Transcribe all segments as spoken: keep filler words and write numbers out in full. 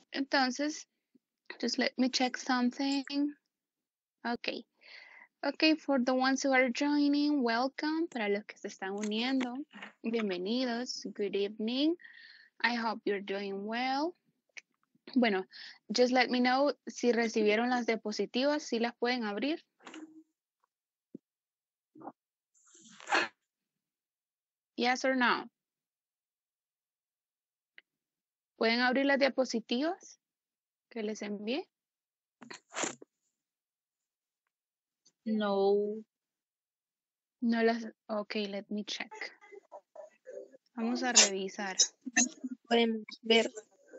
Entonces, just let me check something. Okay. Okay, for the ones who are joining, welcome. Para los que se están uniendo, bienvenidos. Good evening. I hope you're doing well. Bueno, just let me know si recibieron las diapositivas, si las pueden abrir. Yes or no? ¿Pueden abrir las diapositivas que les envié? No. No las... Ok, let me check. Vamos a revisar. Pueden ver.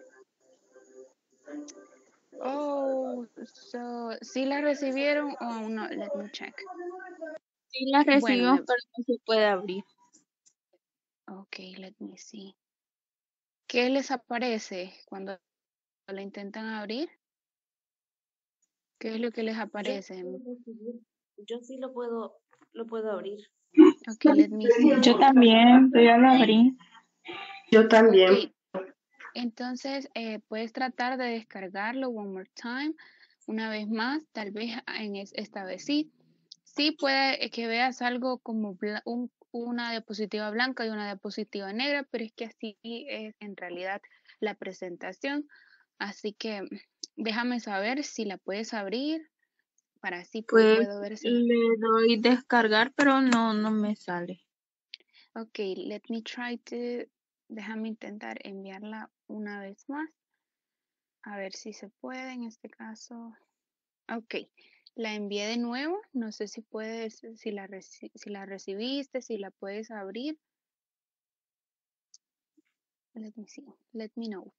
Oh, so, ¿sí las recibieron o aún no? Let me check. Sí las Bueno, recibimos, me... pero no se puede abrir. Ok, let me see. ¿Qué les aparece cuando la intentan abrir? ¿Qué es lo que les aparece? Yo, yo sí lo puedo, lo puedo abrir. Ok, let me see. Yo también, pero ya lo abrí. Yo también. Ok, entonces eh, puedes tratar de descargarlo one more time, una vez más, tal vez en es, esta vez sí. Sí puede que veas algo como un, una diapositiva blanca y una diapositiva negra, pero es que así es en realidad la presentación. Así que déjame saber si la puedes abrir para así Pues puedo ver si... le doy descargar, pero no, no me sale. Ok, let me try to... Déjame intentar enviarla una vez más. A ver si se puede en este caso. Ok, la envié de nuevo. No sé si puedes, si la, reci si la recibiste, si la puedes abrir. Let me see. Let me know.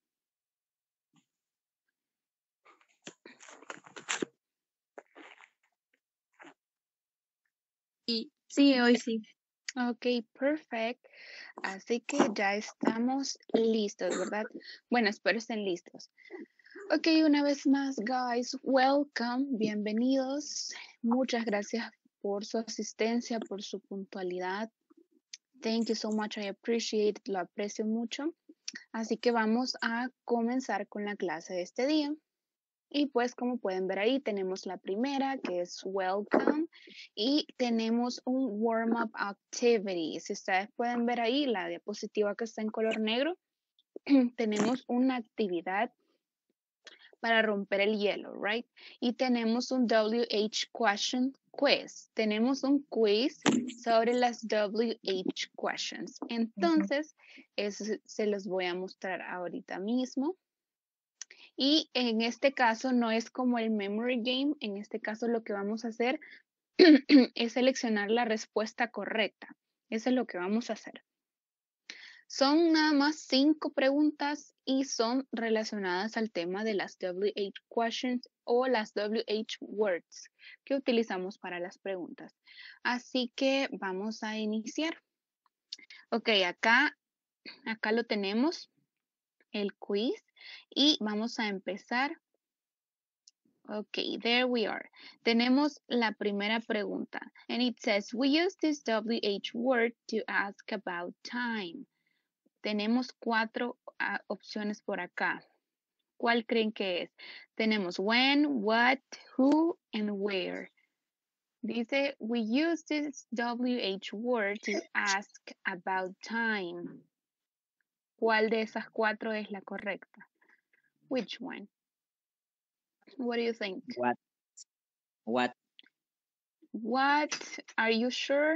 Y sí, hoy sí. Ok, perfect. Así que ya estamos listos, ¿verdad? Bueno, espero estén listos. Ok, una vez más, guys, welcome, bienvenidos. Muchas gracias por su asistencia, por su puntualidad. Thank you so much, I appreciate it, lo aprecio mucho. Así que vamos a comenzar con la clase de este día. Y pues como pueden ver ahí tenemos la primera que es welcome y tenemos un warm-up activity. Si ustedes pueden ver ahí la diapositiva que está en color negro, tenemos una actividad para romper el hielo, right? Y tenemos un W H question quiz. Tenemos un quiz sobre las W H questions. Entonces, eso se los voy a mostrar ahorita mismo. Y en este caso no es como el memory game. En este caso lo que vamos a hacer es seleccionar la respuesta correcta. Eso es lo que vamos a hacer. Son nada más cinco preguntas y son relacionadas al tema de las W H questions o las W H words que utilizamos para las preguntas. Así que vamos a iniciar. Ok, acá, acá lo tenemos, el quiz, y vamos a empezar. Ok, there we are. Tenemos la primera pregunta. And it says, we use this W H word to ask about time. Tenemos cuatro uh, opciones por acá. ¿Cuál creen que es? Tenemos when, what, who, and where. Dice, we use this W H word to ask about time. ¿Cuál de esas cuatro es la correcta? Which one? What do you think? What? What? What? Are you sure?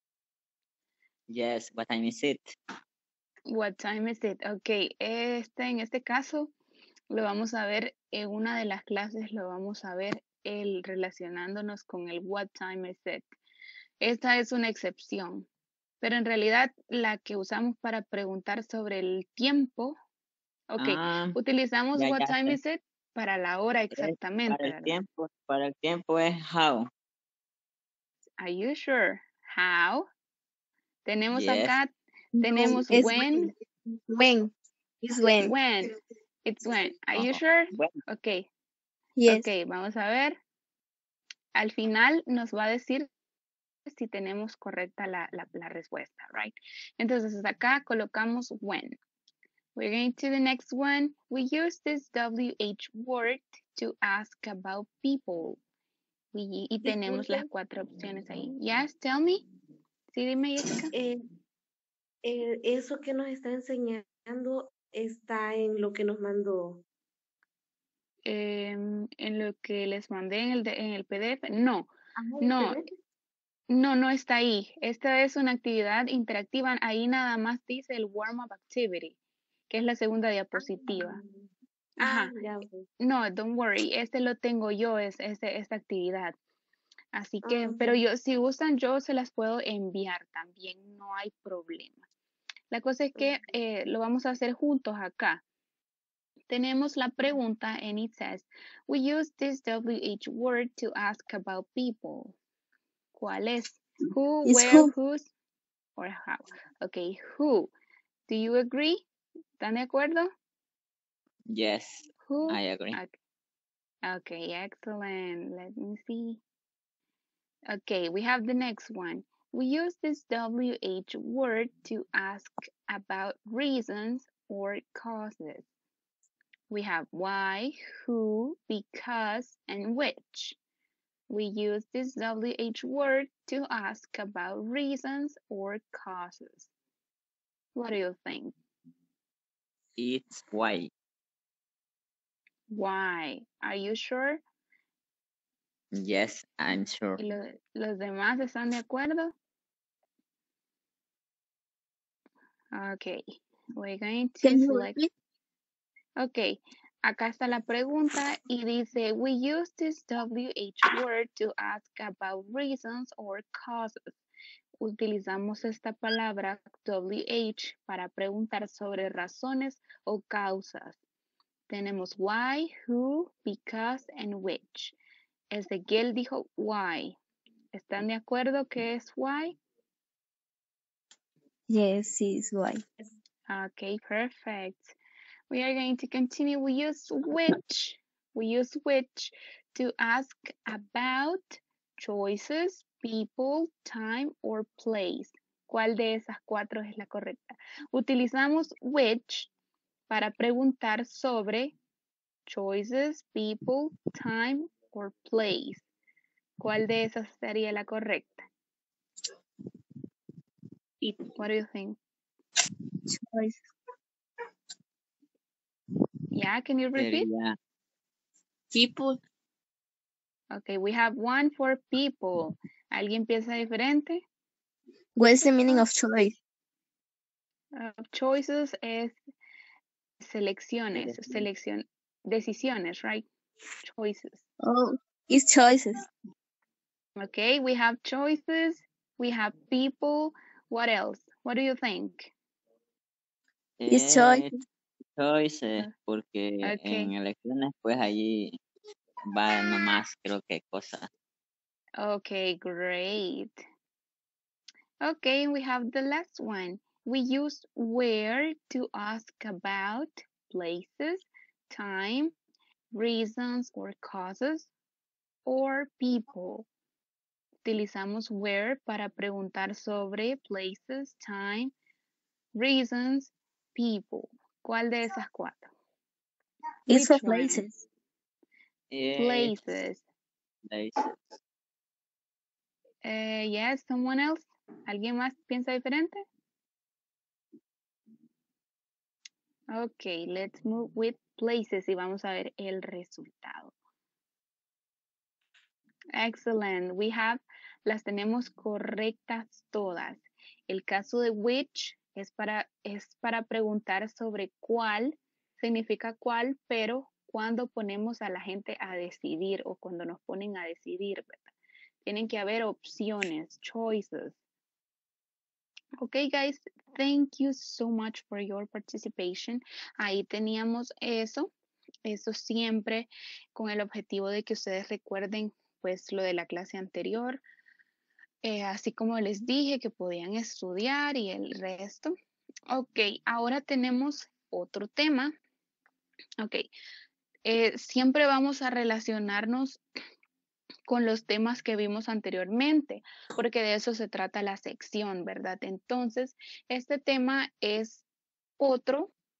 Yes, what time is it? What time is it? Ok, este, en este caso lo vamos a ver en una de las clases, lo vamos a ver el relacionándonos con el what time is it. Esta es una excepción, pero en realidad la que usamos para preguntar sobre el tiempo, ok, Ah, utilizamos ya, what ya time sé. is it para la hora Es para exactamente, el ¿verdad? tiempo, para el tiempo es how. Are you sure? How? Tenemos Yes. acá, No, tenemos es when. when. It's when. When. It's when. Are you Oh, sure? bueno, Ok. Yes. Ok, vamos a ver. Al final nos va a decir si tenemos correcta la, la, la respuesta, right? Entonces acá colocamos when. We're going to the next one. We use this W H word to ask about people. We, y tenemos las Disculpe, cuatro opciones ahí. Yes, tell me. Sí, dime, Jessica. eh, eh, eso que nos está enseñando está en lo que nos mandó. Em, en lo que les mandé en el, de- en el P D F. No, Ajá, no, ¿entendés? no, no está ahí. Esta es una actividad interactiva. Ahí nada más dice el warm-up activity, que es la segunda diapositiva. Ah, Ajá. ya, ok. No, don't worry. Este lo tengo yo, es, este- esta actividad. Así Ah, que, ok. pero yo, si gustan, yo se las puedo enviar también. No hay problema. La cosa es que eh, lo vamos a hacer juntos acá. Tenemos la pregunta and it says, we use this W H word to ask about people. ¿Cuál es? Who, It's where, who. whose, or how. Okay, who. Do you agree? ¿Están de acuerdo? Yes, Who? I agree. Okay, okay, excellent. Let me see. Okay, we have the next one. We use this W H word to ask about reasons or causes. We have why, who, because, and which. We use this W H word to ask about reasons or causes. What do you think? It's why. Why? Are you sure? Yes, I'm sure. ¿Y lo- los demás están de acuerdo? Okay, we're going to Can you select. repeat? Okay, acá está la pregunta y dice, we use this W H word to ask about reasons or causes. Utilizamos esta palabra W H para preguntar sobre razones o causas. Tenemos why, who, because, and which. Ezequiel dijo why. ¿Están de acuerdo que es why? Yes, it's why. Okay, perfect. We are going to continue. We use which. We use which to ask about choices, people, time, or place. ¿Cuál de esas cuatro es la correcta? Utilizamos which para preguntar sobre choices, people, time, or place. ¿Cuál de esas sería la correcta? What do you think? Choice. Yeah, can you repeat? Sería People. Okay, we have one for people. ¿Alguien piensa diferente? What's the meaning of choice? Uh, choices es selecciones, Eres- selección, decisiones, right? Choices. Oh, it's choices. Okay, we have choices, we have people. What else? What do you think? It's eh, choices. choices, porque Okay, en elecciones pues allí va nomás creo que cosas. okay, great. Okay, we have the last one. We use where to ask about places, time, reasons or causes, or people. Utilizamos where para preguntar sobre places, time, reasons, people. ¿Cuál de esas cuatro? It's for Which one? places. Es Places. places. Eh, yes, someone else? ¿Alguien más piensa diferente? Okay, let's move with places y vamos a ver el resultado. Excellent. We have, las tenemos correctas todas. El caso de which es para, es para preguntar sobre cuál, significa cuál, pero cuando ponemos a la gente a decidir o cuando nos ponen a decidir, ¿verdad? Tienen que haber opciones, choices. Okay, guys, thank you so much for your participation. Ahí teníamos eso, eso siempre con el objetivo de que ustedes recuerden pues lo de la clase anterior, eh, así como les dije que podían estudiar y el resto. Ok, ahora tenemos otro tema. Ok, eh, siempre vamos a relacionarnos con los temas que vimos anteriormente, porque de eso se trata la sección, ¿verdad? Entonces, este tema es otro,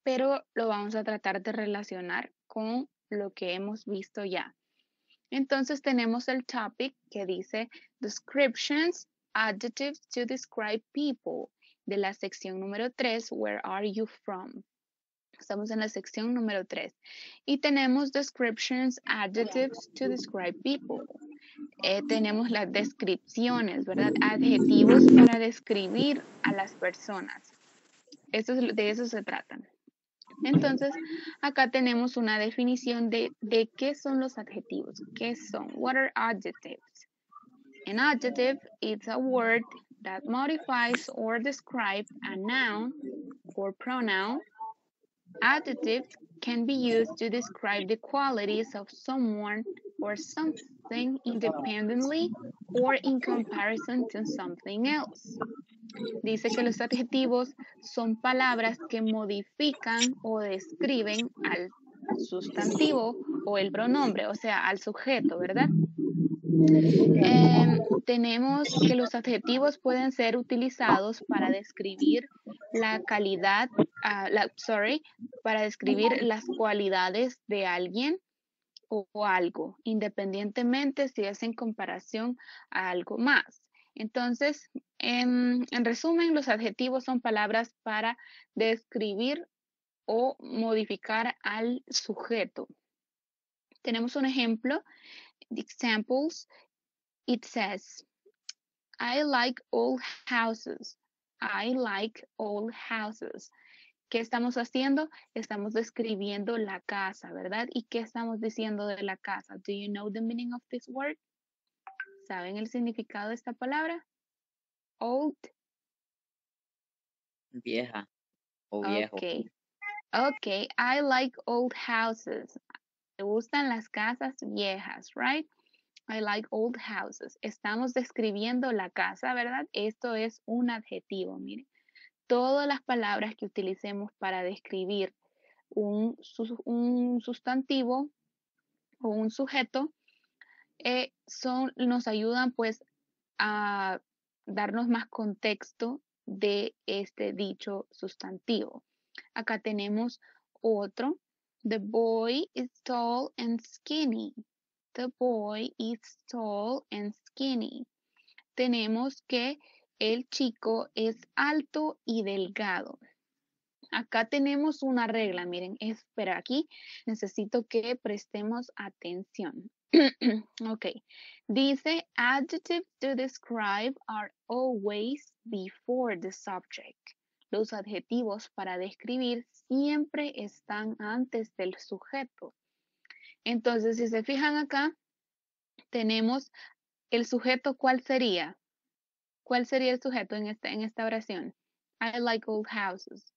pero lo vamos a tratar de relacionar con lo que hemos visto ya. Entonces tenemos el topic que dice descriptions, adjectives to describe people, de la sección número tres, where are you from? Estamos en la sección número tres. Y tenemos descriptions, adjectives to describe people. Eh, tenemos las descripciones, ¿verdad? Adjetivos para describir a las personas. Eso es, de eso se trata. Entonces, acá tenemos una definición de, de qué son los adjetivos. ¿Qué son? What are adjectives? An adjective is a word that modifies or describes a noun or pronoun. Adjectives can be used to describe the qualities of someone or something independently or in comparison to something else. Dice que los adjetivos son palabras que modifican o describen al sustantivo o el pronombre, o sea, al sujeto, ¿verdad? Eh, tenemos que los adjetivos pueden ser utilizados para describir la calidad, uh, la, sorry, para describir las cualidades de alguien o, o algo, independientemente si es en comparación a algo más. Entonces, en, en resumen, los adjetivos son palabras para describir o modificar al sujeto. Tenemos un ejemplo, the examples. It says, I like old houses. I like old houses. ¿Qué estamos haciendo? Estamos describiendo la casa, ¿verdad? ¿Y qué estamos diciendo de la casa? Do you know the meaning of this word? ¿Saben el significado de esta palabra? Old. Vieja o viejo. Okay. Okay, I like old houses. Me gustan las casas viejas, right? I like old houses. Estamos describiendo la casa, ¿verdad? Esto es un adjetivo, miren. Todas las palabras que utilicemos para describir un, un sustantivo o un sujeto eh, son, nos ayudan pues a darnos más contexto de este dicho sustantivo. Acá tenemos otro. The boy is tall and skinny. The boy is tall and skinny. Tenemos que el chico es alto y delgado. Acá tenemos una regla, miren, espera aquí, necesito que prestemos atención. Ok, dice adjectives to describe are always before the subject. Los adjetivos para describir siempre están antes del sujeto. Entonces, si se fijan acá, tenemos el sujeto, ¿cuál sería? ¿Cuál sería el sujeto en esta, en esta oración? I like old houses.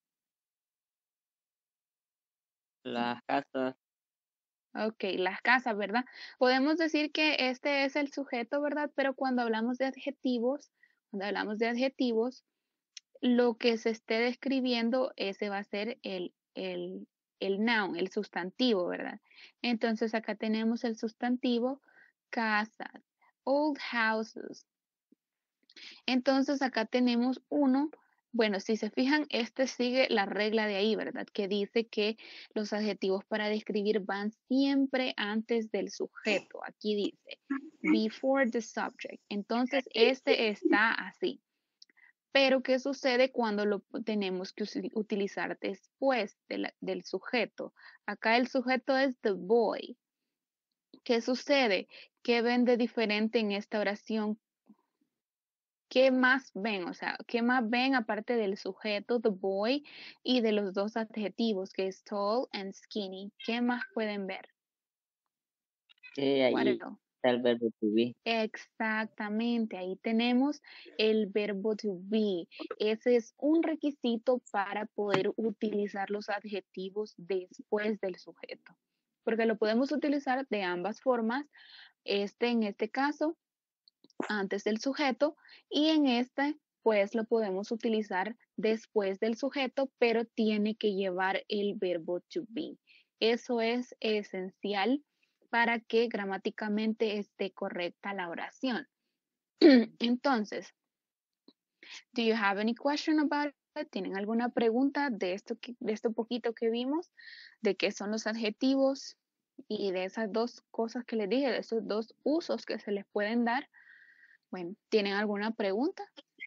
Las casas. Ok, las casas, ¿verdad? Podemos decir que este es el sujeto, ¿verdad? Pero cuando hablamos de adjetivos, cuando hablamos de adjetivos, lo que se esté describiendo, ese va a ser el, el, el noun, el sustantivo, ¿verdad? Entonces acá tenemos el sustantivo casas, old houses. Entonces acá tenemos uno, bueno, si se fijan, este sigue la regla de ahí, ¿verdad? Que dice que los adjetivos para describir van siempre antes del sujeto. Aquí dice, before the subject. Entonces este está así. Pero, ¿qué sucede cuando lo tenemos que utilizar después de la, del sujeto? Acá el sujeto es the boy. ¿Qué sucede? ¿Qué ven de diferente en esta oración? ¿Qué más ven? O sea, ¿qué más ven aparte del sujeto, the boy, y de los dos adjetivos, que es tall and skinny? ¿Qué más pueden ver? Que ahí está el verbo to be. Exactamente, ahí tenemos el verbo to be. Ese es un requisito para poder utilizar los adjetivos después del sujeto, porque lo podemos utilizar de ambas formas. Este, en este caso, antes del sujeto, y en este, pues lo podemos utilizar después del sujeto, pero tiene que llevar el verbo to be. Eso es esencial para que gramáticamente esté correcta la oración. Entonces, do you have any question about ¿Tienen alguna pregunta de esto, que, de esto poquito que vimos? De qué son los adjetivos y de esas dos cosas que les dije, de esos dos usos que se les pueden dar. Bueno, ¿tienen alguna pregunta?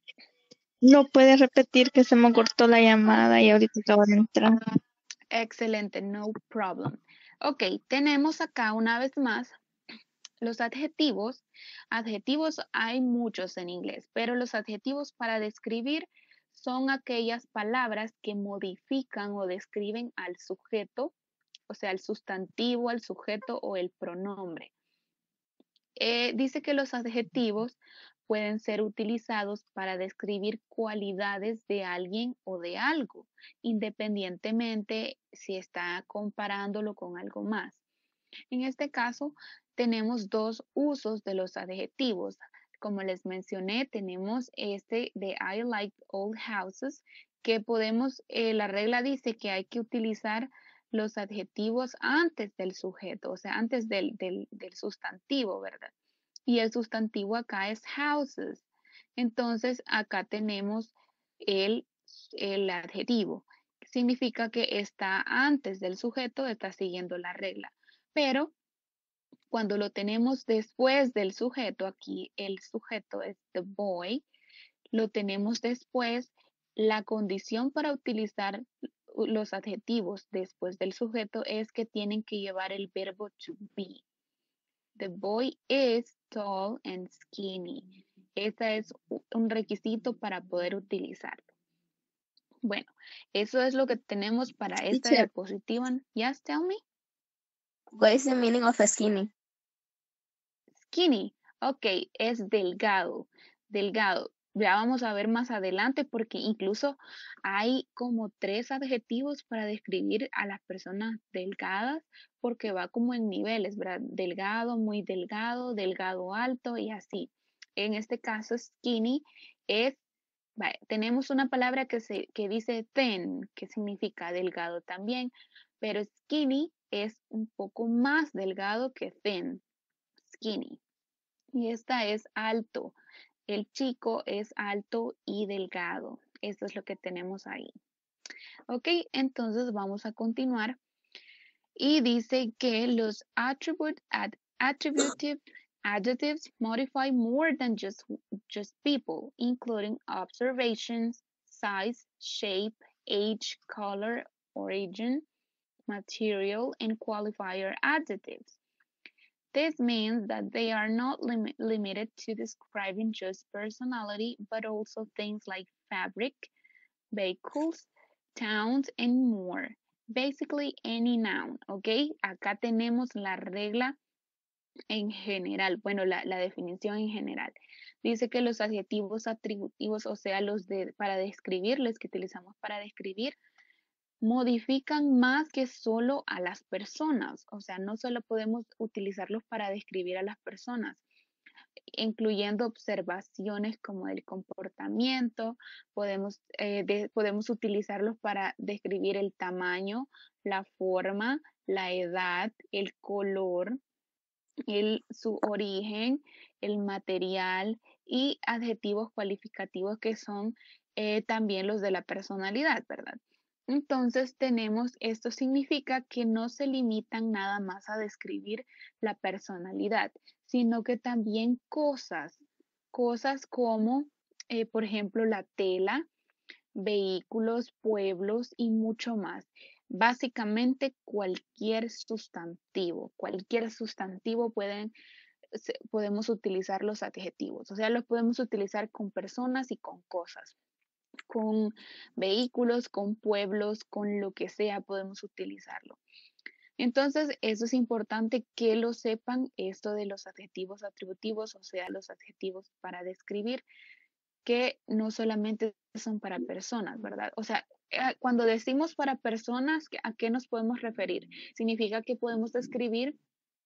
No puede repetir que se me cortó la llamada y ahorita acabo de entrar. Excelente, no problem. Ok, tenemos acá una vez más los adjetivos. Adjetivos hay muchos en inglés, pero los adjetivos para describir son aquellas palabras que modifican o describen al sujeto, o sea, el sustantivo, al sujeto o el pronombre. Eh, dice que los adjetivos pueden ser utilizados para describir cualidades de alguien o de algo, independientemente si está comparándolo con algo más. En este caso, tenemos dos usos de los adjetivos. Como les mencioné, tenemos este de I like old houses, que podemos, eh, la regla dice que hay que utilizar los adjetivos antes del sujeto, o sea, antes del, del, del sustantivo, ¿verdad? Y el sustantivo acá es houses. Entonces, acá tenemos el, el adjetivo. Significa que está antes del sujeto, está siguiendo la regla. Pero cuando lo tenemos después del sujeto, aquí el sujeto es the boy, lo tenemos después, la condición para utilizar los adjetivos después del sujeto es que tienen que llevar el verbo to be. The boy is tall and skinny. Ese es un requisito para poder utilizarlo. Bueno, eso es lo que tenemos para esta Teacher. diapositiva. Yes, tell me. What is the meaning of a skinny? Skinny, ok, es delgado, delgado. Ya vamos a ver más adelante porque incluso hay como tres adjetivos para describir a las personas delgadas porque va como en niveles, ¿verdad? Delgado, muy delgado, delgado alto y así. En este caso, skinny es, vaya, tenemos una palabra que, se, que dice thin, que significa delgado también, pero skinny es un poco más delgado que thin, skinny. Y esta es alto. El chico es alto y delgado. Esto es lo que tenemos ahí. Ok, entonces vamos a continuar. Y dice que los attribute, ad, attributive adjectives modify more than just, just people, including observations, size, shape, age, color, origin, material, and qualifier adjectives. This means that they are not lim limited to describing just personality, but also things like fabric, vehicles, towns, and more. Basically, any noun, ¿ok? Acá tenemos la regla en general, bueno, la, la definición en general. Dice que los adjetivos atributivos, o sea, los de, para describir, los que utilizamos para describir, modifican más que solo a las personas, o sea, no solo podemos utilizarlos para describir a las personas, incluyendo observaciones como el comportamiento, podemos, eh, de, podemos utilizarlos para describir el tamaño, la forma, la edad, el color, el, su origen, el material y adjetivos cualificativos que son eh, también los de la personalidad, ¿verdad? Entonces tenemos, esto significa que no se limitan nada más a describir la personalidad, sino que también cosas, cosas como, eh, por ejemplo, la tela, vehículos, pueblos y mucho más. Básicamente cualquier sustantivo, cualquier sustantivo pueden, podemos utilizar los adjetivos, o sea, los podemos utilizar con personas y con cosas. Con vehículos, con pueblos, con lo que sea, podemos utilizarlo. Entonces, eso es importante que lo sepan, esto de los adjetivos atributivos, o sea, los adjetivos para describir, que no solamente son para personas, ¿verdad? O sea, cuando decimos para personas, ¿a qué nos podemos referir? Significa que podemos describir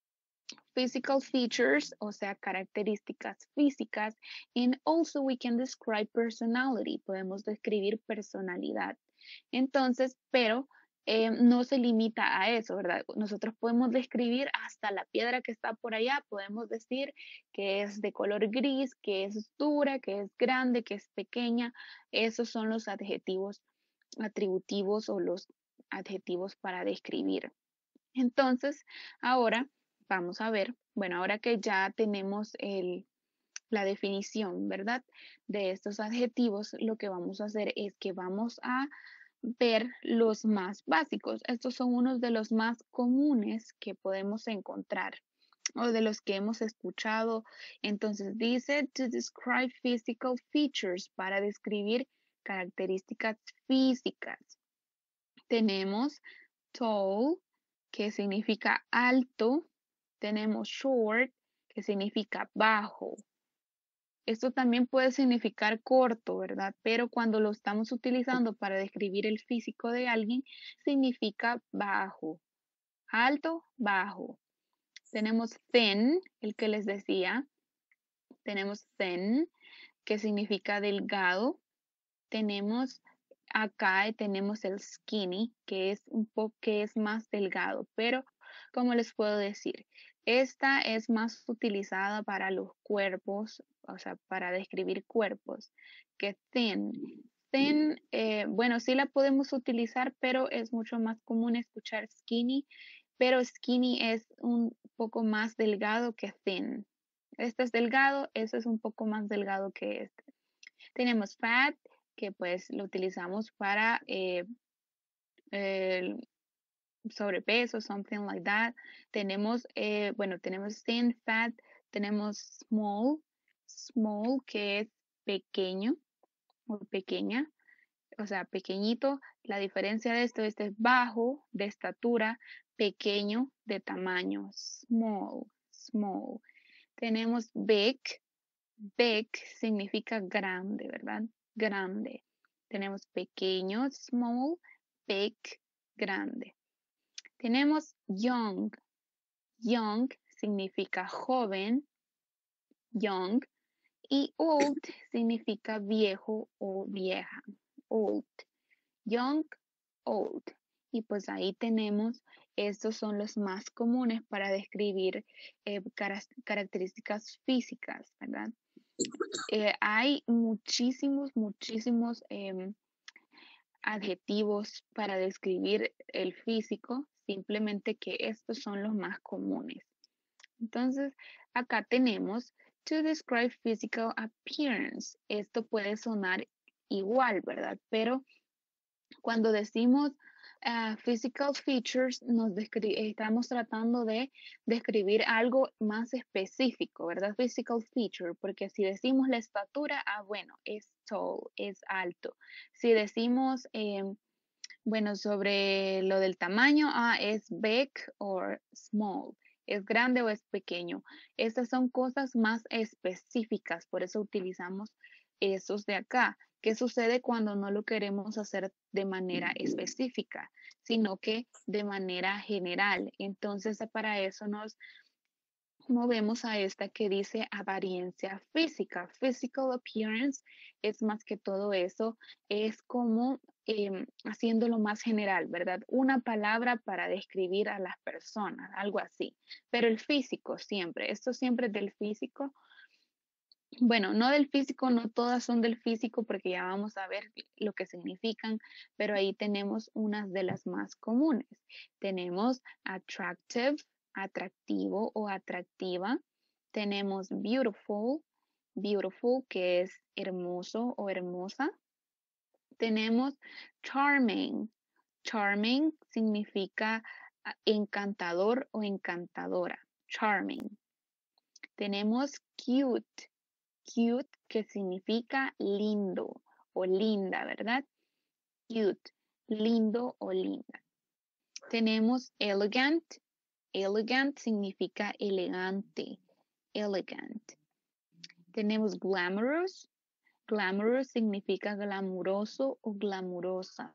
physical features, o sea, características físicas, and also we can describe personality, podemos describir personalidad. Entonces, pero eh, no se limita a eso, ¿verdad? Nosotros podemos describir hasta la piedra que está por allá, podemos decir que es de color gris, que es dura, que es grande, que es pequeña. Esos son los adjetivos atributivos o los adjetivos para describir. Entonces, ahora vamos a ver, bueno, ahora que ya tenemos el, la definición, ¿verdad? De estos adjetivos, lo que vamos a hacer es que vamos a ver los más básicos. Estos son unos de los más comunes que podemos encontrar o de los que hemos escuchado. Entonces dice to describe physical features, para describir características físicas. Tenemos tall, que significa alto. Tenemos short, que significa bajo. Esto también puede significar corto, ¿verdad? Pero cuando lo estamos utilizando para describir el físico de alguien, significa bajo. Alto, bajo. Tenemos thin, el que les decía. Tenemos thin, que significa delgado. Tenemos acá tenemos el skinny, que es un poco que es más delgado, pero como les puedo decir, esta es más utilizada para los cuerpos, o sea, para describir cuerpos, que thin. Thin, eh, bueno, sí la podemos utilizar, pero es mucho más común escuchar skinny, pero skinny es un poco más delgado que thin. Este es delgado, este es un poco más delgado que este. Tenemos fat, que pues lo utilizamos para eh, el sobrepeso, something like that. Tenemos, eh, bueno, tenemos thin, fat, tenemos small, small, que es pequeño o pequeña, o sea, pequeñito. La diferencia de esto, este es bajo, de estatura, pequeño, de tamaño, small, small. Tenemos big, big significa grande, ¿verdad? Grande. Tenemos pequeño, small, big, grande. Tenemos young. Young significa joven, young. Y old significa viejo o vieja. Old. Young, old. Y pues ahí tenemos, estos son los más comunes para describir eh, características físicas, ¿verdad? Eh, hay muchísimos, muchísimos eh, adjetivos para describir el físico, simplemente que estos son los más comunes. Entonces, acá tenemos to describe physical appearance. Esto puede sonar igual, ¿verdad? Pero cuando decimos uh, physical features, nos estamos tratando de describir algo más específico, ¿verdad? Physical feature, porque si decimos la estatura, ah, bueno, es tall, es alto. Si decimos, eh, bueno, sobre lo del tamaño, ah, es big or small. ¿Es grande o es pequeño? Estas son cosas más específicas, por eso utilizamos esos de acá. ¿Qué sucede cuando no lo queremos hacer de manera específica, sino que de manera general? Entonces, para eso nos movemos a esta que dice apariencia física. Physical appearance es más que todo eso, es como eh, haciéndolo más general, ¿verdad? Una palabra para describir a las personas, algo así. Pero el físico siempre, esto siempre es del físico. Bueno, no del físico, no todas son del físico porque ya vamos a ver lo que significan, pero ahí tenemos unas de las más comunes. Tenemos attractive, atractivo o atractiva. Tenemos beautiful, beautiful, que es hermoso o hermosa. Tenemos charming, charming significa encantador o encantadora, charming. Tenemos cute, cute, que significa lindo o linda, ¿verdad? Cute, lindo o linda. Tenemos elegant, elegant significa elegante, elegant. Tenemos glamorous, glamorous significa glamuroso o glamurosa.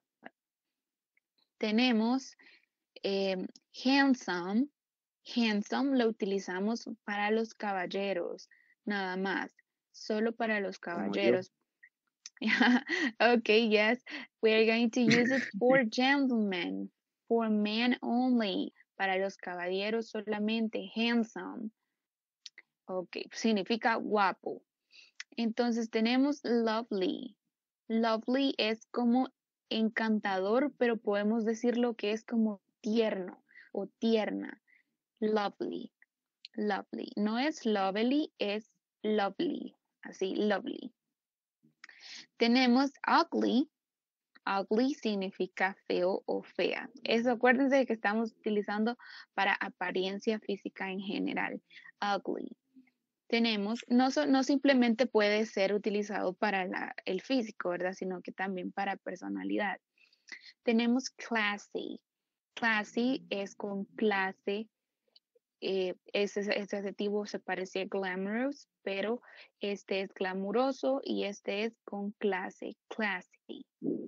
Tenemos eh, handsome, handsome lo utilizamos para los caballeros, nada más. Solo para los caballeros. Okay, yes, we are going to use it for gentlemen. for men only. Para los caballeros solamente. Handsome. Ok, significa guapo. Entonces tenemos lovely. Lovely es como encantador, pero podemos decir lo que es como tierno o tierna. Lovely. Lovely. No es lovely, es lovely. Así, lovely. Tenemos ugly. Ugly significa feo o fea. Eso acuérdense de que estamos utilizando para apariencia física en general. Ugly. Tenemos, no, so- no simplemente puede ser utilizado para la- el físico, ¿verdad? Sino que también para personalidad. Tenemos classy. Classy es con clase. Eh, ese, ese adjetivo se parece a glamorous, pero este es glamuroso y este es con clase, classy.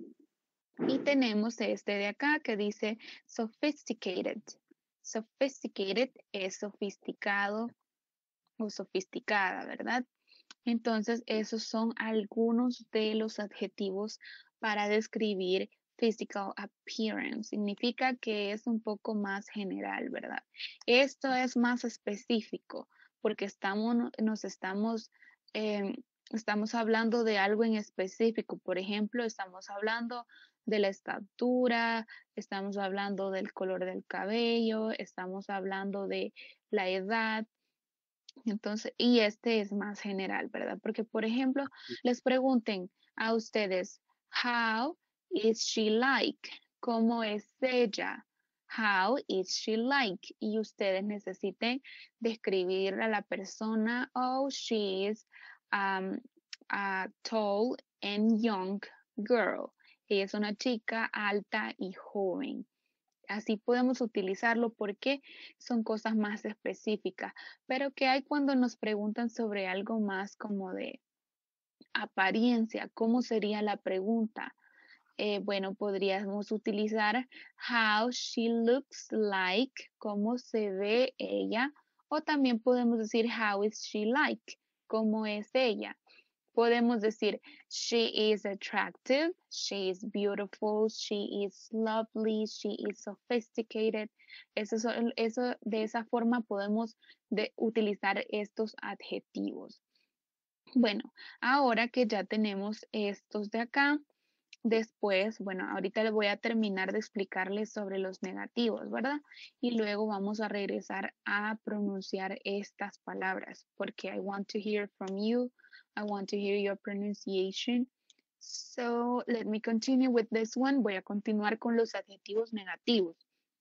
Y tenemos este de acá que dice sophisticated. Sophisticated es sofisticado o sofisticada, ¿verdad? Entonces, esos son algunos de los adjetivos para describir physical appearance. Significa que es un poco más general, ¿verdad? Esto es más específico porque estamos, nos estamos, eh, estamos hablando de algo en específico. Por ejemplo, estamos hablando de la estatura, estamos hablando del color del cabello, estamos hablando de la edad. Entonces, y este es más general, ¿verdad? Porque, por ejemplo, les pregunten a ustedes, how is she like? ¿Cómo es ella? How is she like? Y ustedes necesiten describir a la persona, oh, she is um, a tall and young girl. Ella es una chica alta y joven. Así podemos utilizarlo porque son cosas más específicas. Pero ¿qué hay cuando nos preguntan sobre algo más como de apariencia? ¿Cómo sería la pregunta? Eh, bueno, podríamos utilizar how she looks like, cómo se ve ella. O también podemos decir how is she like, cómo es ella. Podemos decir, she is attractive, she is beautiful, she is lovely, she is sophisticated. Eso, eso, de esa forma podemos de, utilizar estos adjetivos. Bueno, ahora que ya tenemos estos de acá, después, bueno, ahorita les voy a terminar de explicarles sobre los negativos, ¿verdad? Y luego vamos a regresar a pronunciar estas palabras, porque I want to hear from you. I want to hear your pronunciation. So, let me continue with this one. Voy a continuar con los adjetivos negativos.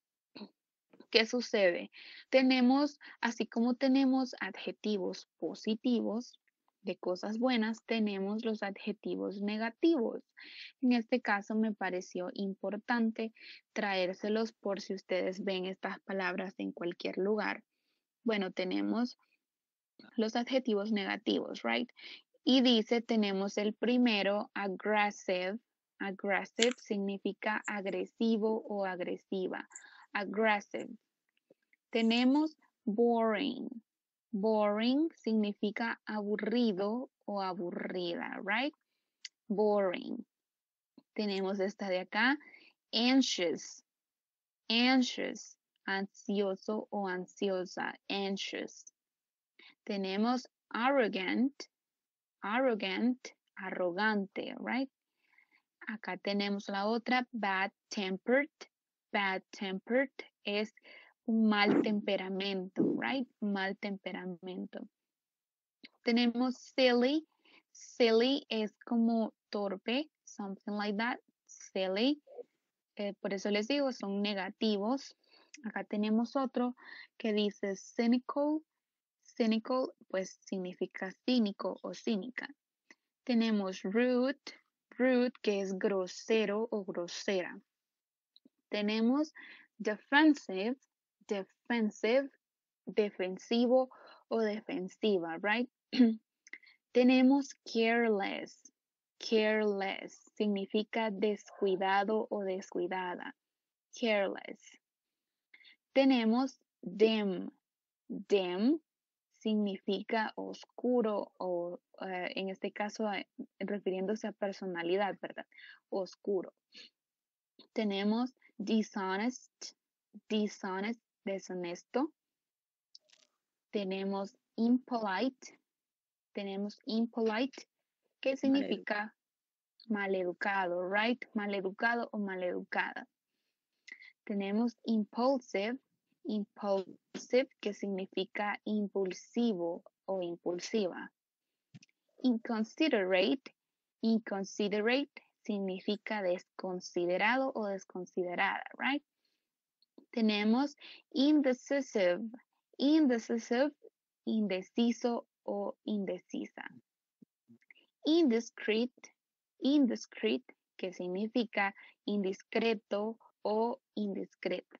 ¿Qué sucede? Tenemos, así como tenemos adjetivos positivos, de cosas buenas, tenemos los adjetivos negativos. En este caso me pareció importante traérselos por si ustedes ven estas palabras en cualquier lugar. Bueno, tenemos los adjetivos negativos, right? Y dice, tenemos el primero, aggressive. Aggressive significa agresivo o agresiva. Aggressive. Tenemos boring. Boring significa aburrido o aburrida, right? Boring. Tenemos esta de acá, anxious. Anxious, ansioso o ansiosa, anxious. Tenemos arrogant. Arrogant, arrogante, right? Acá tenemos la otra, bad-tempered. Bad-tempered es un mal temperamento, right? Mal temperamento. Tenemos silly. Silly es como torpe, something like that. Silly. Eh, por eso les digo, son negativos. Acá tenemos otro que dice cynical. Cynical, pues significa cínico o cínica. Tenemos rude. Rude, que es grosero o grosera. Tenemos defensive. Defensive, defensivo o defensiva, right? Tenemos careless. Careless significa descuidado o descuidada. Careless. Tenemos dim. Dim significa oscuro o uh, en este caso uh, refiriéndose a personalidad, ¿verdad? Oscuro. Tenemos dishonest, dishonest, deshonesto. Tenemos impolite, tenemos impolite, que significa maleducado, right? Maleducado o maleducada. Tenemos impulsive, impulsive, que significa impulsivo o impulsiva. Inconsiderate, inconsiderate significa desconsiderado o desconsiderada, right? Tenemos indecisive, indecisive, indeciso o indecisa. Indiscreet, indiscreet, que significa indiscreto o indiscreta.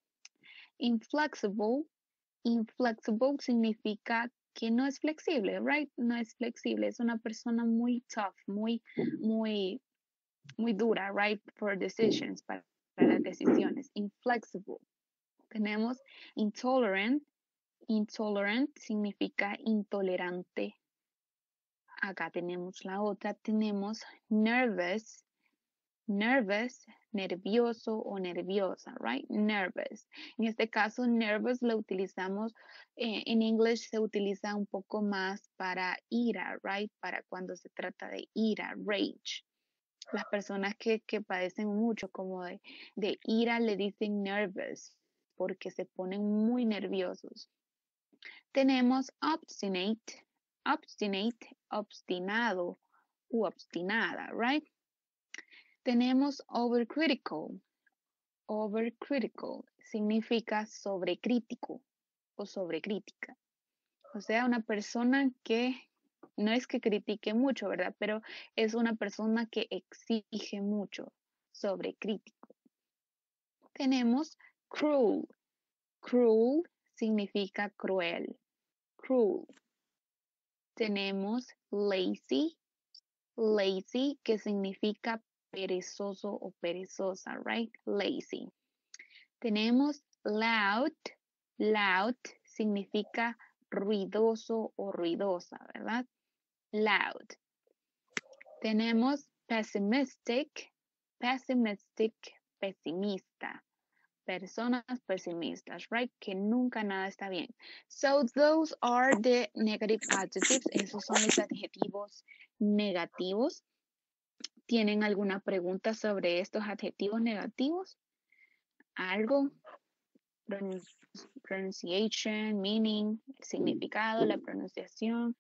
Inflexible, inflexible significa que no es flexible, right? No es flexible, es una persona muy tough, muy, muy, muy dura, right? For decisions, para, para las decisiones. Inflexible. Tenemos intolerant, intolerant significa intolerante. Acá tenemos la otra, tenemos nervous, nervous, nervioso o nerviosa, right? Nervous. En este caso, nervous lo utilizamos, eh, en inglés se utiliza un poco más para ira, right? Para cuando se trata de ira, rage. Las personas que, que padecen mucho como de, de ira le dicen nervous porque se ponen muy nerviosos. Tenemos obstinate, obstinate, obstinado u obstinada, right? Tenemos overcritical. Overcritical significa sobrecrítico o sobrecrítica. O sea, una persona que no es que critique mucho, ¿verdad? Pero es una persona que exige mucho, sobrecrítico. Tenemos cruel. Cruel significa cruel. Cruel. Tenemos lazy. Lazy, que significa perezoso o perezosa, right? Lazy. Tenemos loud. Loud significa ruidoso o ruidosa, ¿verdad? Loud. Tenemos pessimistic. Pessimistic, pesimista. Personas pesimistas, right? Que nunca nada está bien. So those are the negative adjectives. Esos son los adjetivos negativos. ¿Tienen alguna pregunta sobre estos adjetivos negativos? ¿Algo? Pronunciation, meaning, significado, la pronunciación.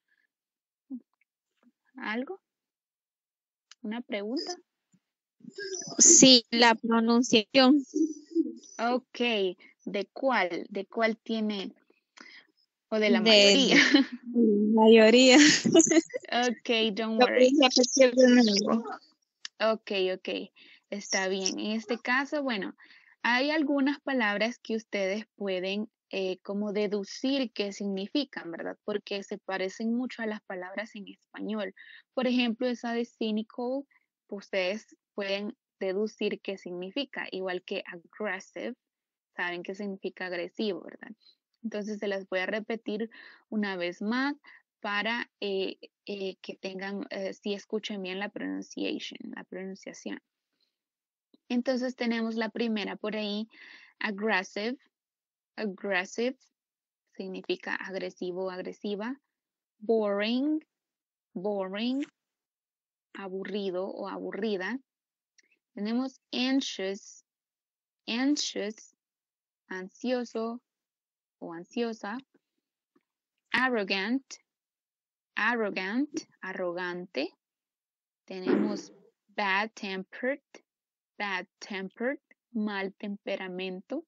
¿Algo? ¿Una pregunta? Sí, la pronunciación. Ok. ¿De cuál? ¿De cuál tiene? ¿O de la De- mayoría? Mayoría. Ok, don't Lo worry. voy a repetir de nuevo. Ok, ok, está bien. En este caso, bueno, hay algunas palabras que ustedes pueden eh, como deducir qué significan, ¿verdad? Porque se parecen mucho a las palabras en español. Por ejemplo, esa de cynical, pues ustedes pueden deducir qué significa, igual que aggressive, saben qué significa agresivo, ¿verdad? Entonces se las voy a repetir una vez más para eh, eh, que tengan, eh, si escuchen bien la pronunciation, la pronunciación. Entonces tenemos la primera por ahí, aggressive. Aggressive significa agresivo o agresiva. Boring, boring, aburrido o aburrida. Tenemos anxious, anxious, ansioso o ansiosa. Arrogant, arrogant, arrogante. Tenemos bad tempered, bad tempered, mal temperamento.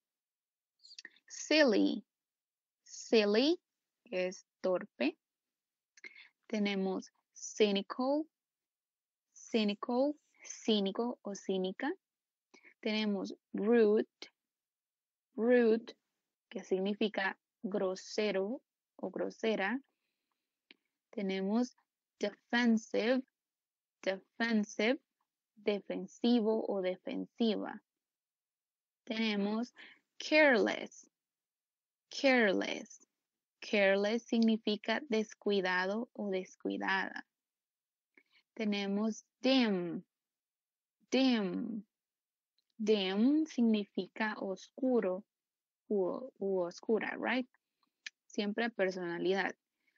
Silly, silly, que es torpe. Tenemos cynical, cynical, cínico o cínica. Tenemos rude, rude, que significa grosero o grosera. Tenemos defensive, defensive, defensivo o defensiva. Tenemos careless, careless. Careless significa descuidado o descuidada. Tenemos dim, dim, Dim significa oscuro u, u oscura, right? Siempre personalidad.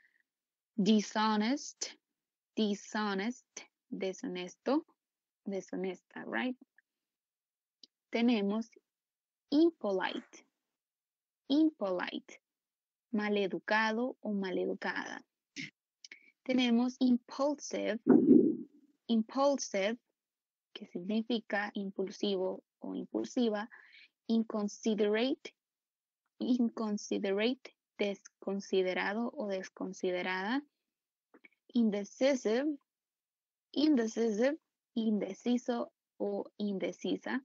Dishonest, dishonest, deshonesto, deshonesta, right? Tenemos impolite, impolite, maleducado o maleducada. Tenemos impulsive, impulsive, que significa impulsivo o impulsiva, inconsiderate, inconsiderate, desconsiderado o desconsiderada, indecisive, indecisive, indeciso o indecisa,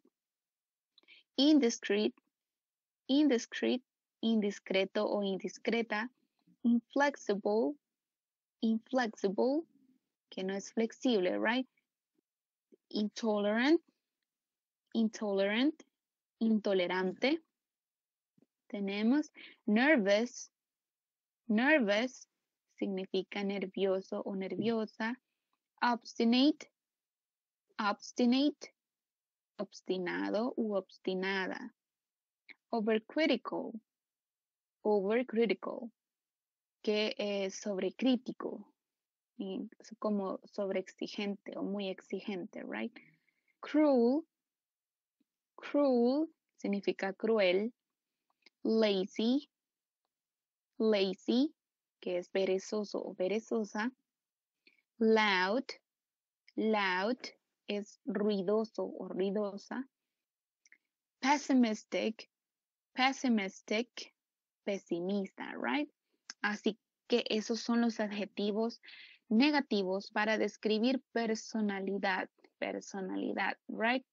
indiscreet, indiscreet, indiscreto o indiscreta, inflexible, inflexible, que no es flexible, right? Intolerant, intolerant, intolerante. Tenemos nervous, nervous, significa nervioso o nerviosa. Obstinate, obstinate, obstinado u obstinada. Overcritical, overcritical, que es sobrecrítico, y como sobreexigente o muy exigente, right? Cruel, cruel, significa cruel. Lazy, lazy, que es perezoso o perezosa. Loud, loud, es ruidoso o ruidosa. Pessimistic, pessimistic, pesimista, right? Así que esos son los adjetivos negativos para describir personalidad, personalidad, right?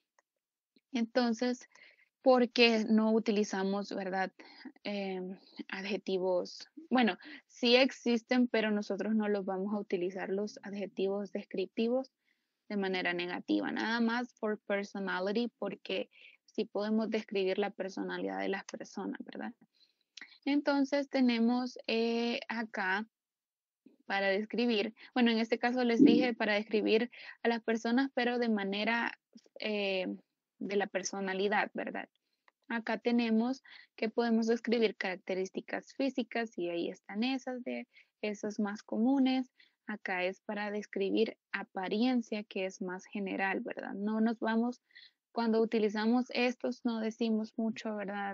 Entonces, ¿por qué no utilizamos, verdad, eh, adjetivos? Bueno, sí existen, pero nosotros no los vamos a utilizar los adjetivos descriptivos de manera negativa, nada más for personality, porque sí podemos describir la personalidad de las personas, ¿verdad? Entonces tenemos eh, acá para describir, bueno, en este caso les dije para describir a las personas, pero de manera eh, de la personalidad, ¿verdad? Acá tenemos que podemos describir características físicas y ahí están esas de esas más comunes. Acá es para describir apariencia, que es más general, ¿verdad? No nos vamos, cuando utilizamos estos no decimos mucho, ¿verdad?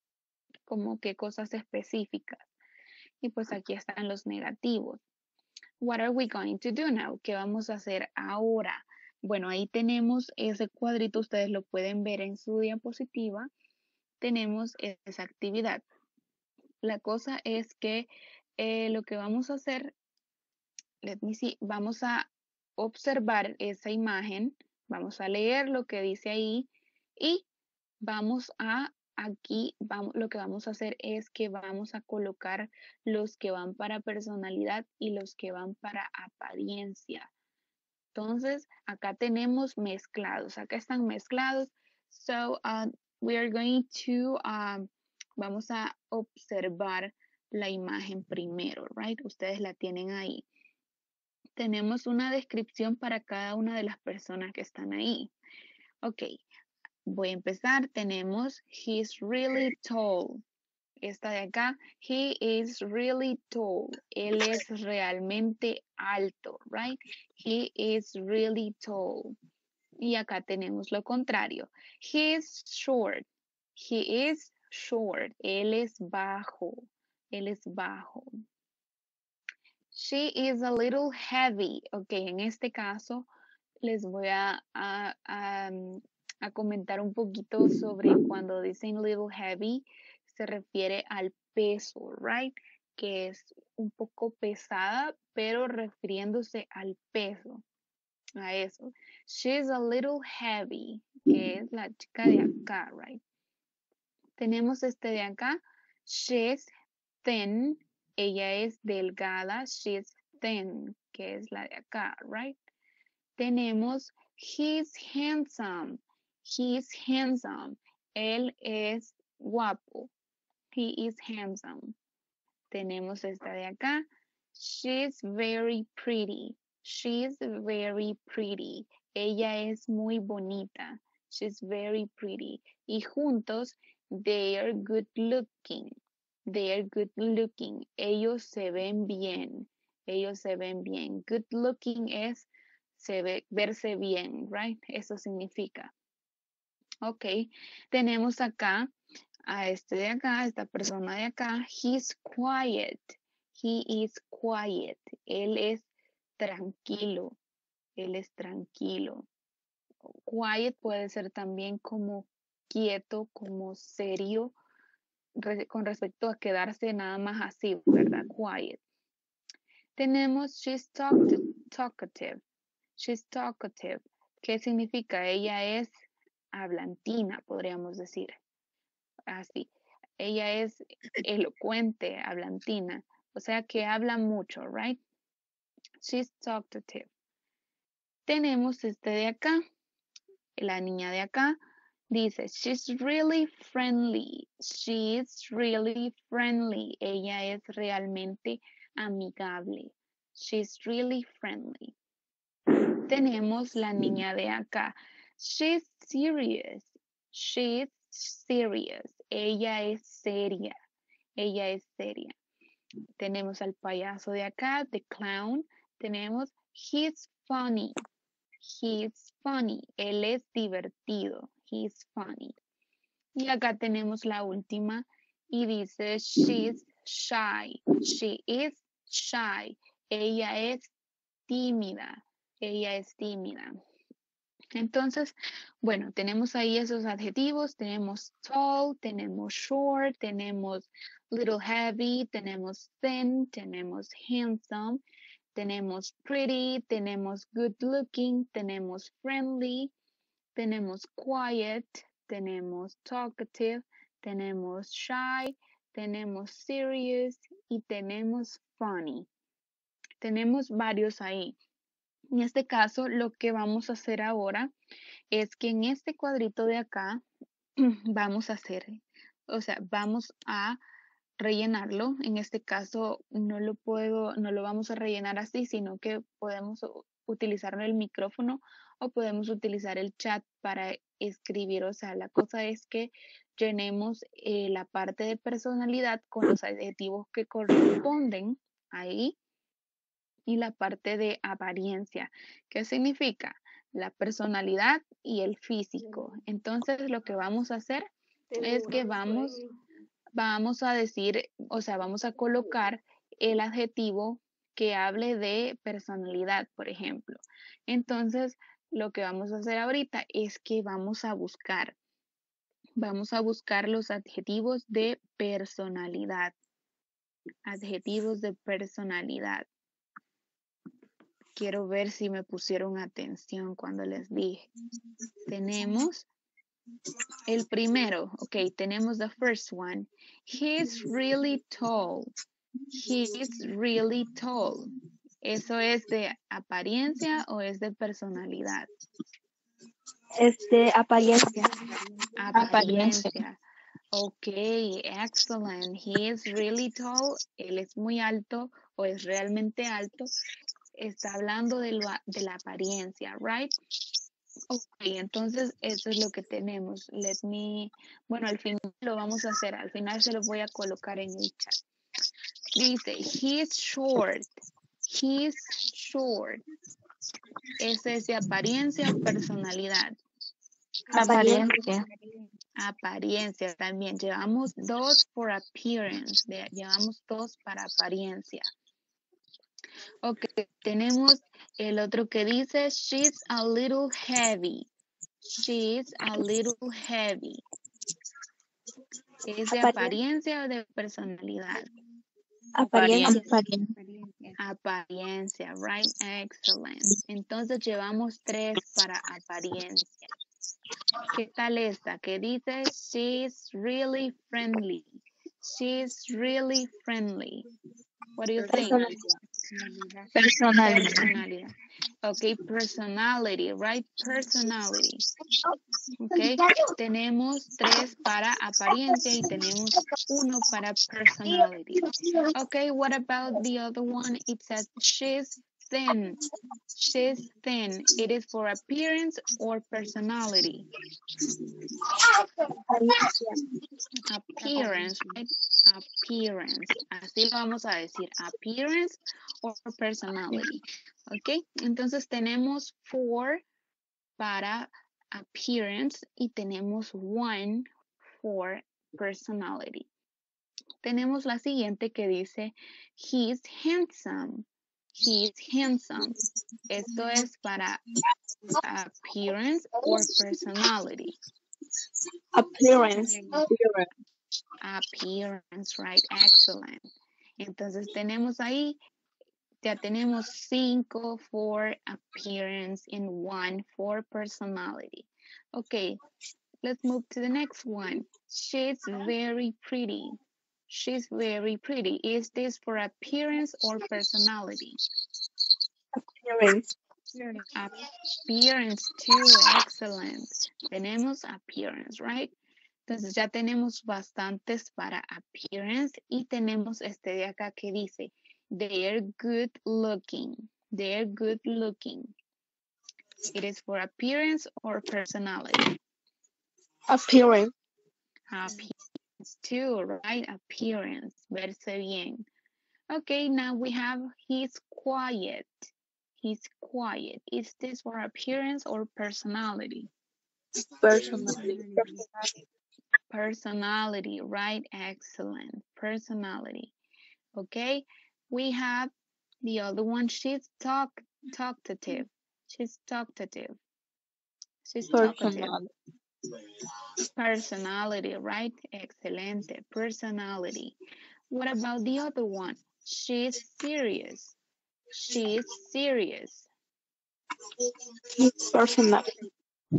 Como que cosas específicas. Y pues aquí están los negativos. What are we going to do now? ¿Qué vamos a hacer ahora? Bueno, ahí tenemos ese cuadrito, ustedes lo pueden ver en su diapositiva. Tenemos esa actividad. La cosa es que eh, lo que vamos a hacer, let me see, vamos a observar esa imagen, vamos a leer lo que dice ahí y vamos a, aquí, vamos, lo que vamos a hacer es que vamos a colocar los que van para personalidad y los que van para apariencia. Entonces, acá tenemos mezclados, acá están mezclados. So, uh, we are going to, um, vamos a observar la imagen primero, right? Ustedes la tienen ahí. Tenemos una descripción para cada una de las personas que están ahí. Ok, voy a empezar. Tenemos, he's really tall. Esta de acá, he is really tall. Él es realmente alto, right? He is really tall. Y acá tenemos lo contrario. He is short. He is short. Él es bajo. Él es bajo. She is a little heavy. Ok, en este caso les voy a, a, a, a comentar un poquito sobre cuando dicen little heavy, se refiere al peso, right? Que es un poco pesada, pero refiriéndose al peso, a eso. She's a little heavy, que es la chica de acá, right? Tenemos este de acá. She's thin, ella es delgada. She's thin, que es la de acá, right? Tenemos he's handsome. He's handsome. Él es guapo. He is handsome. Tenemos esta de acá. She's very pretty. She's very pretty. Ella es muy bonita. She's very pretty. Y juntos, they are good looking. They are good looking. Ellos se ven bien. Ellos se ven bien. Good looking es se ve, verse bien, right? Eso significa. Ok. Tenemos acá a este de acá, esta persona de acá. He's quiet. He is quiet. Él es tranquilo. Él es tranquilo. Quiet puede ser también como quieto, como serio, re- con respecto a quedarse nada más así, ¿verdad? Quiet. Tenemos she's talk- talkative. She's talkative. ¿Qué significa? Ella es hablantina, podríamos decir. Así. Ella es elocuente, hablantina. O sea que habla mucho, right? She's talkative. Tenemos este de acá. La niña de acá dice, she's really friendly. She's really friendly. Ella es realmente amigable. She's really friendly. Tenemos la niña de acá. She's serious. She's serious. Ella es seria. Ella es seria. Tenemos al payaso de acá, the clown. Tenemos, he's funny. He's funny. Él es divertido. He's funny. Y acá tenemos la última y dice she's shy. She is shy. Ella es tímida. Ella es tímida. Entonces, bueno, tenemos ahí esos adjetivos. Tenemos tall, tenemos short, tenemos little heavy, tenemos thin, tenemos handsome. Tenemos pretty, tenemos good looking, tenemos friendly, tenemos quiet, tenemos talkative, tenemos shy, tenemos serious y tenemos funny. Tenemos varios ahí. En este caso, lo que vamos a hacer ahora es que en este cuadrito de acá vamos a hacer, o sea, vamos a rellenarlo. En este caso no lo puedo, no lo vamos a rellenar así, sino que podemos utilizar el micrófono o podemos utilizar el chat para escribir. O sea, la cosa es que llenemos eh, la parte de personalidad con los adjetivos que corresponden ahí y la parte de apariencia. ¿Qué significa? La personalidad y el físico. Entonces lo que vamos a hacer es que vamos vamos a decir, o sea, vamos a colocar el adjetivo que hable de personalidad, por ejemplo. Entonces, lo que vamos a hacer ahorita es que vamos a buscar, vamos a buscar los adjetivos de personalidad. Adjetivos de personalidad. Quiero ver si me pusieron atención cuando les dije. Tenemos el primero, ok, tenemos the first one. He's really tall. He's really tall. ¿Eso es de apariencia o es de personalidad? Es de apariencia. Apariencia. Ok, excellent. He is really tall. Él es muy alto o es realmente alto. Está hablando de, lo, de la apariencia, right? Ok, entonces eso es lo que tenemos. Let me, bueno, al final lo vamos a hacer. Al final se lo voy a colocar en el chat. Dice, he's short. He's short. Ese es de apariencia o personalidad. Apariencia. Apariencia también. Llevamos dos for appearance. De, llevamos dos para apariencia. Ok, tenemos el otro que dice, she's a little heavy. She's a little heavy. ¿Es de apariencia o de personalidad? Apariencia. Apariencia, right? Excellent. Entonces llevamos tres para apariencia. ¿Qué tal esta? Que dice, she's really friendly. She's really friendly. What do you think? Personalidad. Personalidad. Okay, personality, right? Personality. Okay, tenemos tres para apariencia y tenemos uno para personality. Okay, what about the other one? It says she's thin. She's thin. It is for appearance or personality. Appearance, right? Appearance. Así lo vamos a decir. Appearance or personality. Ok. Entonces tenemos for para appearance y tenemos one for personality. Tenemos la siguiente que dice he's handsome. He's handsome. Esto es para appearance or personality. Appearance. Appearance, right? Excellent. Entonces tenemos ahí, ya tenemos cinco for appearance and one for personality. Okay, let's move to the next one. She's very pretty. She's very pretty. Is this for appearance or personality? Appearance. Appearance too, excellent. Tenemos appearance, right? Entonces ya tenemos bastantes para appearance y tenemos este de acá que dice, they're good looking. They're good looking. It is for appearance or personality? Appearance. Appearance too, right? Appearance, verse bien. Okay, now we have he's quiet. He's quiet. Is this for appearance or personality? Personality. Personality, right? Excellent. Personality. Okay, we have the other one. She's talk talkative. She's talkative. She's talkative. Personality. Personality, right? Excelente. Personality. What about the other one? She's serious. She's serious. Personality.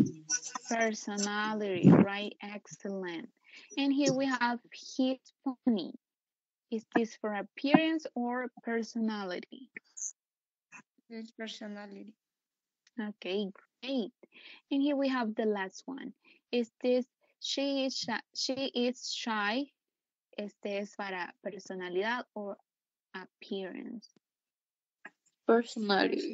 Personality, right? Excellent. And here we have he's funny. Is this for appearance or personality? It's personality. Okay, great. And here we have the last one. Is this she is shy, she is shy? Este es para personalidad or appearance? Personality.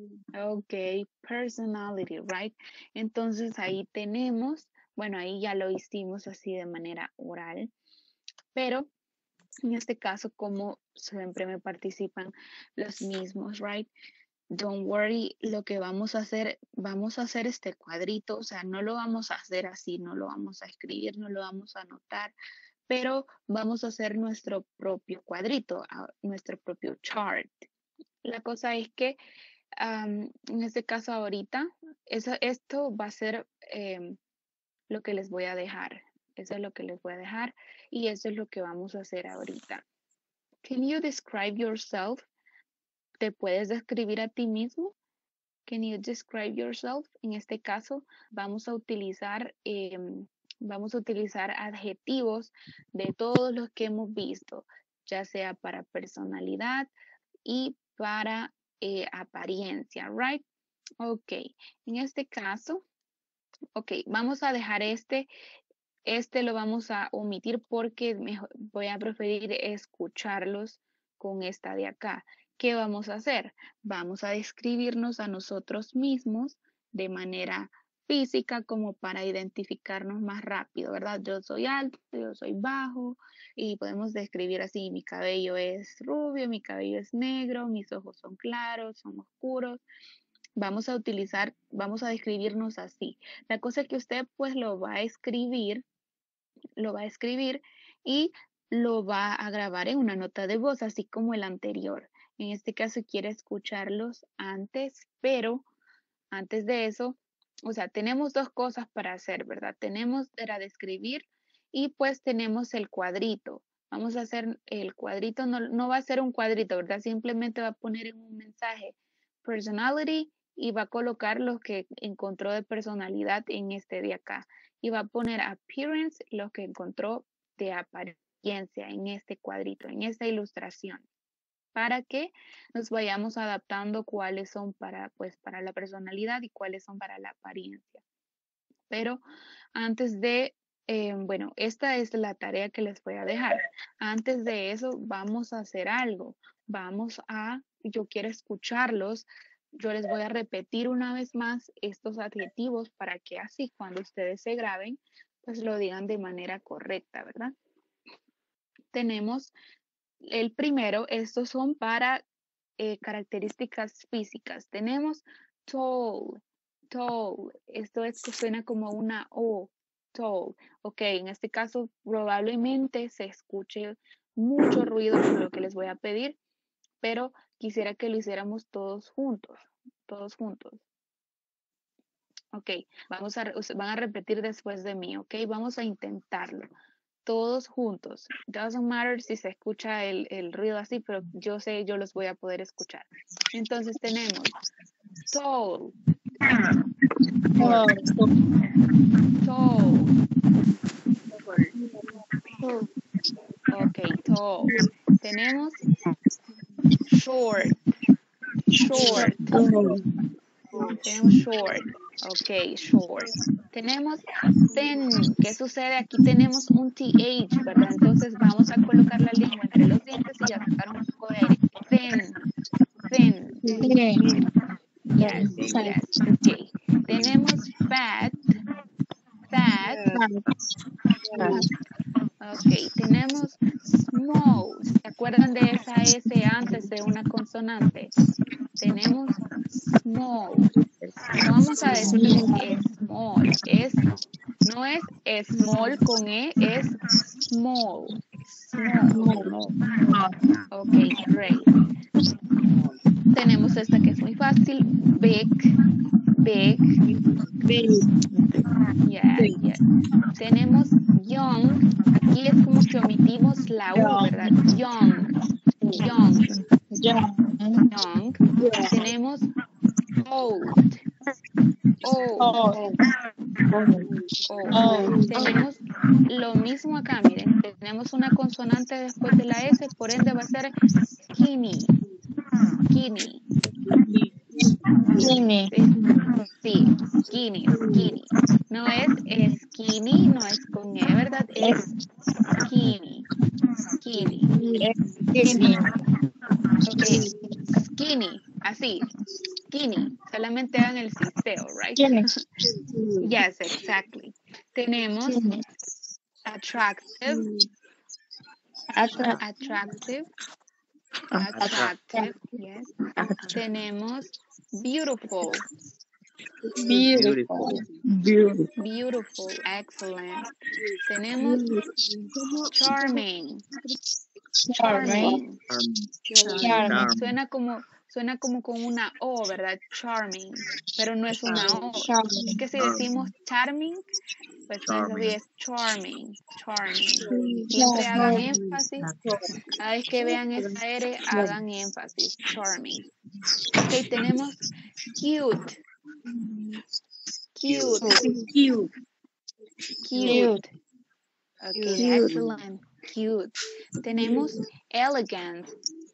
Okay, personality, right? Entonces ahí tenemos, bueno, ahí ya lo hicimos así de manera oral, pero en este caso, como siempre me participan los mismos, right? Don't worry, lo que vamos a hacer, vamos a hacer este cuadrito, o sea, no lo vamos a hacer así, no lo vamos a escribir, no lo vamos a anotar, pero vamos a hacer nuestro propio cuadrito, uh, nuestro propio chart. La cosa es que, um, en este caso ahorita, eso, esto va a ser eh, lo que les voy a dejar. Eso es lo que les voy a dejar y eso es lo que vamos a hacer ahorita. Can you describe yourself? ¿Te puedes describir a ti mismo? Can you describe yourself? En este caso, vamos a utilizar, eh, vamos a utilizar adjetivos de todos los que hemos visto, ya sea para personalidad y para eh, apariencia, right? Ok, en este caso, ok, vamos a dejar este, este lo vamos a omitir porque mejor, voy a preferir escucharlos con esta de acá. ¿Qué vamos a hacer? Vamos a describirnos a nosotros mismos de manera física como para identificarnos más rápido, ¿verdad? Yo soy alto, yo soy bajo y podemos describir así, mi cabello es rubio, mi cabello es negro, mis ojos son claros, son oscuros. Vamos a utilizar, vamos a describirnos así. La cosa es que usted pues lo va a escribir, lo va a escribir y lo va a grabar en una nota de voz, así como el anterior. En este caso quiere escucharlos antes, pero antes de eso, o sea, tenemos dos cosas para hacer, ¿verdad? Tenemos para describir y pues tenemos el cuadrito. Vamos a hacer el cuadrito, no, no va a ser un cuadrito, ¿verdad? Simplemente va a poner en un mensaje personality y va a colocar lo que encontró de personalidad en este de acá. Y va a poner appearance, lo que encontró de apariencia en este cuadrito, en esta ilustración, para que nos vayamos adaptando cuáles son para, pues, para la personalidad y cuáles son para la apariencia. Pero antes de Eh, bueno, esta es la tarea que les voy a dejar. Antes de eso, vamos a hacer algo. Vamos a, yo quiero escucharlos. Yo les voy a repetir una vez más estos adjetivos para que así cuando ustedes se graben, pues lo digan de manera correcta, ¿verdad? Tenemos el primero, estos son para eh, características físicas. Tenemos tall, tall. Esto es que suena como una O, tall. Ok, en este caso probablemente se escuche mucho ruido por lo que les voy a pedir, pero quisiera que lo hiciéramos todos juntos, todos juntos. Ok, vamos a, van a repetir después de mí, ok, vamos a intentarlo. Todos juntos. Doesn't matter si se escucha el, el ruido así, pero yo sé, yo los voy a poder escuchar. Entonces tenemos tall, Tall. tall. Ok, tall. Tenemos short, short. Tenemos short. Ok, short. Tenemos thin. ¿Qué sucede? Aquí tenemos un T H, ¿verdad? Entonces vamos a colocar la lengua entre los dientes y a sacar un poco de aire. Thin, thin. Thin. Yes, yes. Ok. Tenemos fat, fat. Ok, tenemos small. ¿Se acuerdan de esa S antes de una consonante? Tenemos small. No vamos a decir small. Es, no es small con E, es small. Small. Ok, great. Tenemos esta que es muy fácil. Big, big. Yeah, yeah. Tenemos young. Aquí es como que omitimos la U, ¿verdad? Young, young, young. Tenemos old, old, old. Tenemos lo mismo acá, miren. Tenemos una consonante después de la S, por ende va a ser skinny, skinny. Skinny. Sí, skinny, skinny. No es skinny, no es con E, ¿verdad? Es skinny, skinny. Skinny. Ok, skinny, así, skinny. Solamente hagan el sisteo, right? Skinny. Yes, exactly. Tenemos attractive, Atra- attractive, attractive, yes. Tenemos beautiful, Beautiful. beautiful, excellent. Tenemos charming, charming. Charming. Suena como, suena como con una O, ¿verdad? Charming, pero no es una O. Charming. Es que si decimos charming, pues entonces es charming, charming. Siempre hagan énfasis. Cada vez que vean esa R, hagan énfasis, charming. Ok, tenemos cute, cute, cute. Ok, excellent, cute. Tenemos elegant,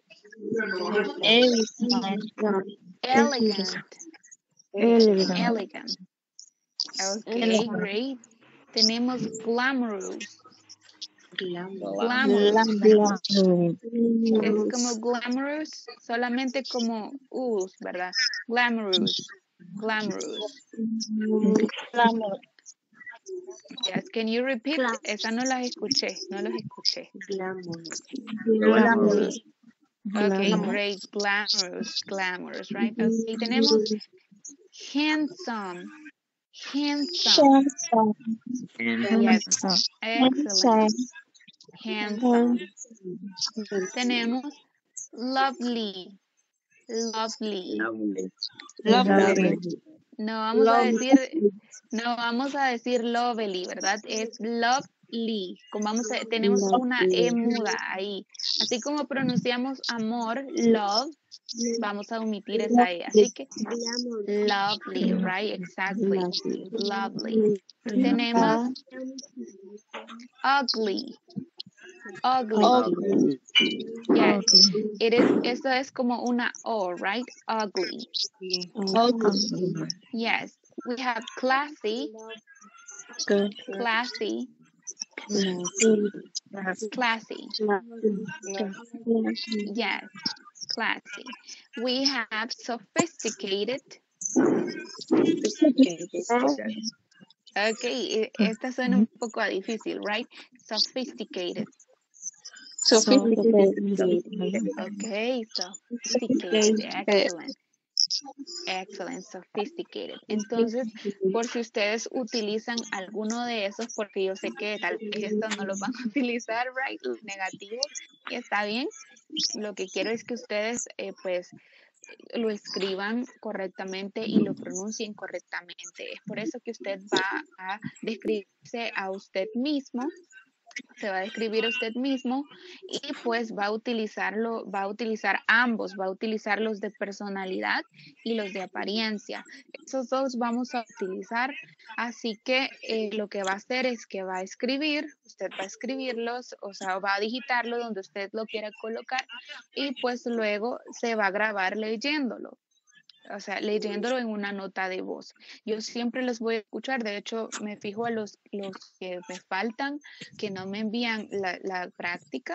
Elegant. elegant, Elegant. elegant. Ok, great. Tenemos glamorous, glamorous. Es como glamorous, solamente como us, ¿verdad? Glamorous, glamorous. Glamour. Yes, can you repeat? Esa no las escuché, no los escuché. Glamour. Okay, great, glamorous, glamorous, right? Okay, tenemos handsome, handsome. Yes, excellent, handsome. Tenemos lovely, lovely. Lovely. No vamos a decir, no vamos a decir lovely, ¿verdad? Es lovely. Como vamos a, tenemos una E muda ahí. Así como pronunciamos amor, love, vamos a omitir esa E. Así que lovely, right? Exactly. Lovely. Tenemos ugly. Ugly. Yes. It is, eso es como una O, right? Ugly. Yes. We have classy. Classy. Classy. Yes, classy. We have sophisticated. Okay, e- esta suena un poco difícil, right? Sophisticated. Okay, sophisticated. Excellent. Excellent, sophisticated. Entonces, por si ustedes utilizan alguno de esos, porque yo sé que tal vez estos no los van a utilizar, right? Los negativos, y está bien. Lo que quiero es que ustedes, eh, pues, lo escriban correctamente y lo pronuncien correctamente. Es por eso que usted va a describirse a usted mismo, se va a describir a usted mismo y pues va a utilizarlo, va a utilizar ambos, va a utilizar los de personalidad y los de apariencia. Esos dos vamos a utilizar, así que eh, lo que va a hacer es que va a escribir, usted va a escribirlos, o sea, va a digitarlo donde usted lo quiera colocar y pues luego se va a grabar leyéndolo. O sea, leyéndolo en una nota de voz. Yo siempre los voy a escuchar, de hecho me fijo a los, los que me faltan, que no me envían la, la práctica.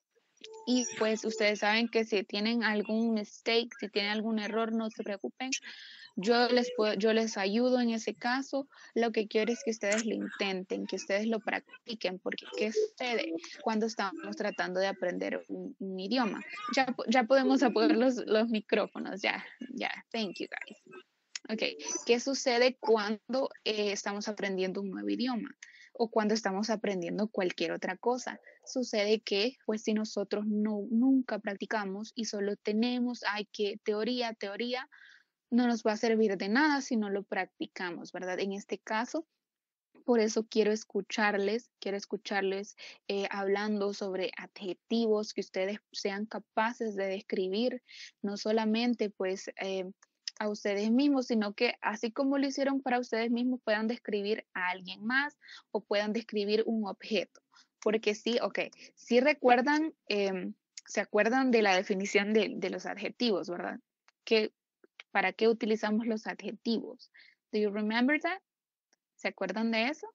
Y pues ustedes saben que si tienen algún mistake, si tienen algún error, no se preocupen. Yo les puedo, yo les ayudo en ese caso. Lo que quiero es que ustedes lo intenten, que ustedes lo practiquen, porque ¿qué sucede cuando estamos tratando de aprender un, un idioma? Ya, ya podemos apagar los, los micrófonos, ya, ya, thank you guys. Ok, ¿qué sucede cuando eh, estamos aprendiendo un nuevo idioma? O cuando estamos aprendiendo cualquier otra cosa. Sucede que, pues si nosotros no, nunca practicamos y solo tenemos, ay, que teoría, teoría, no nos va a servir de nada si no lo practicamos, ¿verdad? En este caso, por eso quiero escucharles, quiero escucharles eh, hablando sobre adjetivos que ustedes sean capaces de describir, no solamente pues eh, a ustedes mismos, sino que así como lo hicieron para ustedes mismos, puedan describir a alguien más o puedan describir un objeto. Porque sí, ok, sí recuerdan, eh, se acuerdan de la definición de, de los adjetivos, ¿verdad? Que ¿Para qué utilizamos los adjetivos? Do you remember that? ¿Se acuerdan de eso?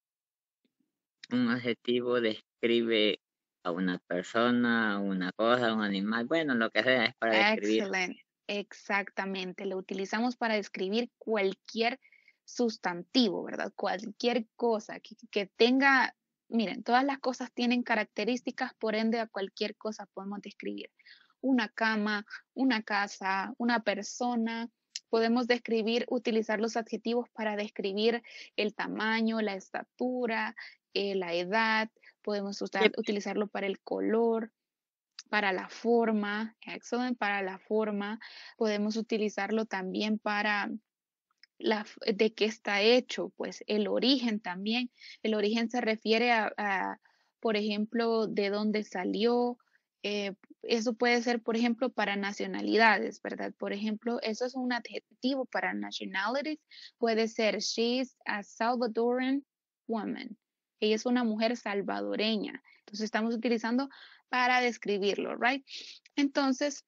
Un adjetivo describe a una persona, a una cosa, a un animal, bueno, lo que sea, es para describir. Excellent. Exactamente. Lo utilizamos para describir cualquier sustantivo, ¿verdad? Cualquier cosa que, que tenga, miren, todas las cosas tienen características, por ende a cualquier cosa podemos describir. Una cama, una casa, una persona. Podemos describir, utilizar los adjetivos para describir el tamaño, la estatura, eh, la edad. Podemos usar, utilizarlo para el color, para la forma, excellent, para la forma. Podemos utilizarlo también para la, de qué está hecho, pues el origen también. El origen se refiere a, a por ejemplo, de dónde salió. Eh, eso puede ser, por ejemplo, para nacionalidades, ¿verdad? Por ejemplo, eso es un adjetivo para nationalities. Puede ser, she's a Salvadoran woman. Ella es una mujer salvadoreña. Entonces estamos utilizando para describirlo, right? Entonces,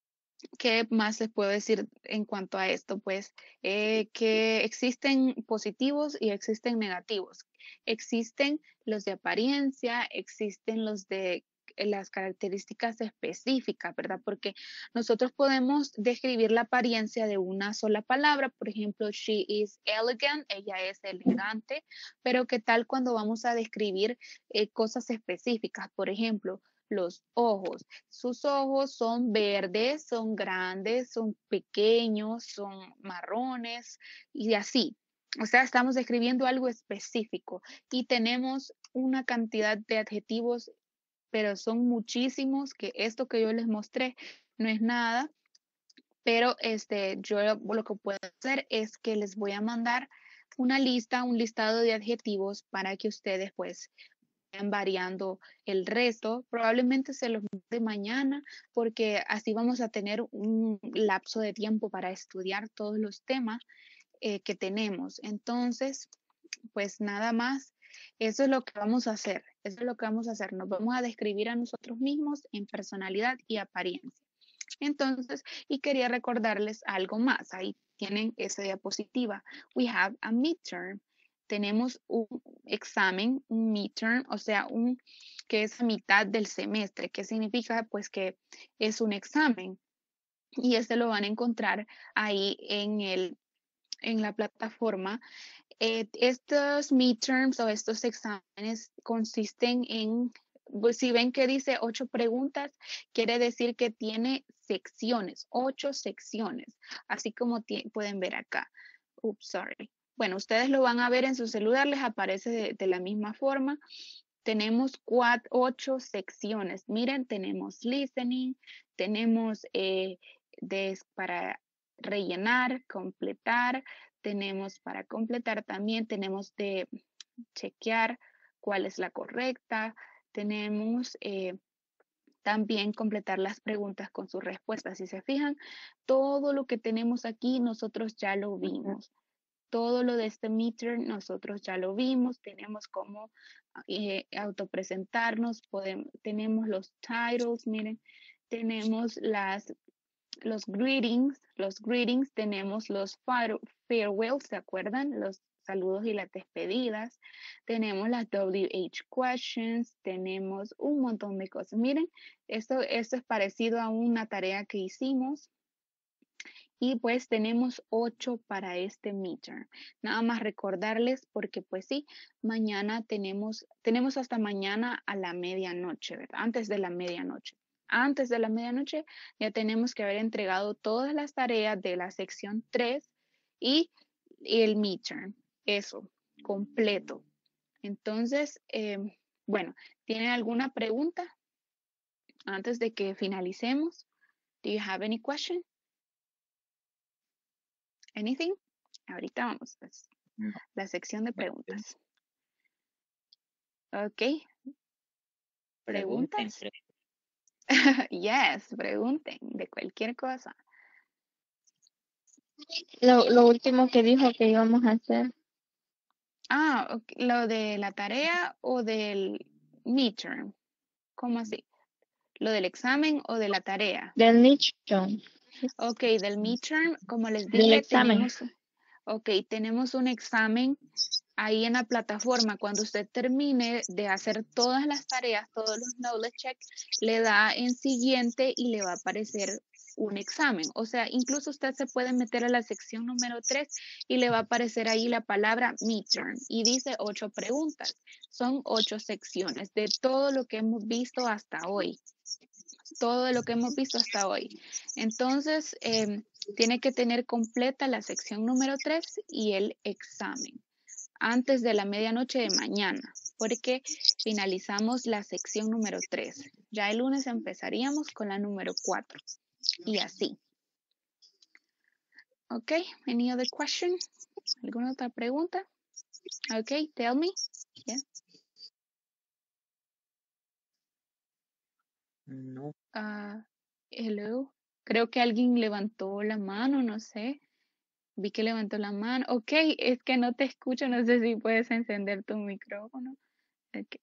¿qué más les puedo decir en cuanto a esto? Pues eh, que existen positivos y existen negativos. Existen los de apariencia, existen los de las características específicas, ¿verdad? Porque nosotros podemos describir la apariencia de una sola palabra, por ejemplo, she is elegant, ella es elegante, pero ¿qué tal cuando vamos a describir eh, cosas específicas? Por ejemplo, los ojos. Sus ojos son verdes, son grandes, son pequeños, son marrones y así. O sea, estamos describiendo algo específico y tenemos una cantidad de adjetivos, pero son muchísimos, que esto que yo les mostré no es nada, pero este, yo lo que puedo hacer es que les voy a mandar una lista, un listado de adjetivos para que ustedes pues vayan variando el resto. Probablemente se los mande mañana porque así vamos a tener un lapso de tiempo para estudiar todos los temas eh, que tenemos. Entonces, pues nada más, eso es lo que vamos a hacer. Eso es lo que vamos a hacer. Nos vamos a describir a nosotros mismos en personalidad y apariencia. Entonces, y quería recordarles algo más. Ahí tienen esa diapositiva. We have a midterm. tenemos un examen, un midterm, o sea, un que es a mitad del semestre. ¿Qué significa? Pues que es un examen. Y este lo van a encontrar ahí en, el, en la plataforma. Eh, estos midterms o estos exámenes consisten en, pues, si ven que dice ocho preguntas, quiere decir que tiene secciones, ocho secciones, así como pueden ver acá. Oops, sorry. Bueno, ustedes lo van a ver en su celular, les aparece de, de la misma forma. Tenemos cuatro, ocho secciones. Miren, tenemos listening, tenemos eh, des, para rellenar, completar, tenemos para completar también, tenemos de chequear cuál es la correcta, tenemos eh, también completar las preguntas con sus respuestas. Si se fijan, todo lo que tenemos aquí nosotros ya lo vimos. Todo lo de este midterm nosotros ya lo vimos, tenemos cómo eh, autopresentarnos, podemos, tenemos los titles, miren, tenemos las, los greetings, los greetings, tenemos los farewells, ¿se acuerdan? Los saludos y las despedidas, tenemos las W H questions, tenemos un montón de cosas. Miren, esto, esto es parecido a una tarea que hicimos. Y pues tenemos ocho para este midterm. Nada más recordarles porque pues sí, mañana tenemos, tenemos hasta mañana a la medianoche, ¿verdad? Antes de la medianoche. Antes de la medianoche ya tenemos que haber entregado todas las tareas de la sección tres y, y el midterm. Eso, completo. Entonces, eh, bueno, ¿tienen alguna pregunta antes de que finalicemos? Do you have any question? Anything? Ahorita vamos, pues, No. la sección de preguntas. Ok. Pregunten. ¿Preguntas? Yes, pregunten de cualquier cosa. Lo, lo último que dijo que íbamos a hacer. Ah, ok, ¿lo de la tarea o del midterm? ¿Cómo así? ¿Lo del examen o de la tarea? Del midterm. Ok, del midterm, como les Del dije, examen. tenemos, ok, tenemos un examen ahí en la plataforma. Cuando usted termine de hacer todas las tareas, todos los knowledge check, le da en siguiente y le va a aparecer un examen. O sea, incluso usted se puede meter a la sección número tres y le va a aparecer ahí la palabra midterm y dice ocho preguntas. Son ocho secciones de todo lo que hemos visto hasta hoy. Todo de lo que hemos visto hasta hoy. Entonces, eh, tiene que tener completa la sección número tres y el examen antes de la medianoche de mañana, porque finalizamos la sección número tres. Ya el lunes empezaríamos con la número cuatro y así. Ok, any other question? ¿Alguna otra pregunta? Ok, tell me. Yeah. No. Uh, hello. Creo que alguien levantó la mano, no sé. Vi que levantó la mano. Ok, es que no te escucho, no sé si puedes encender tu micrófono. Ok.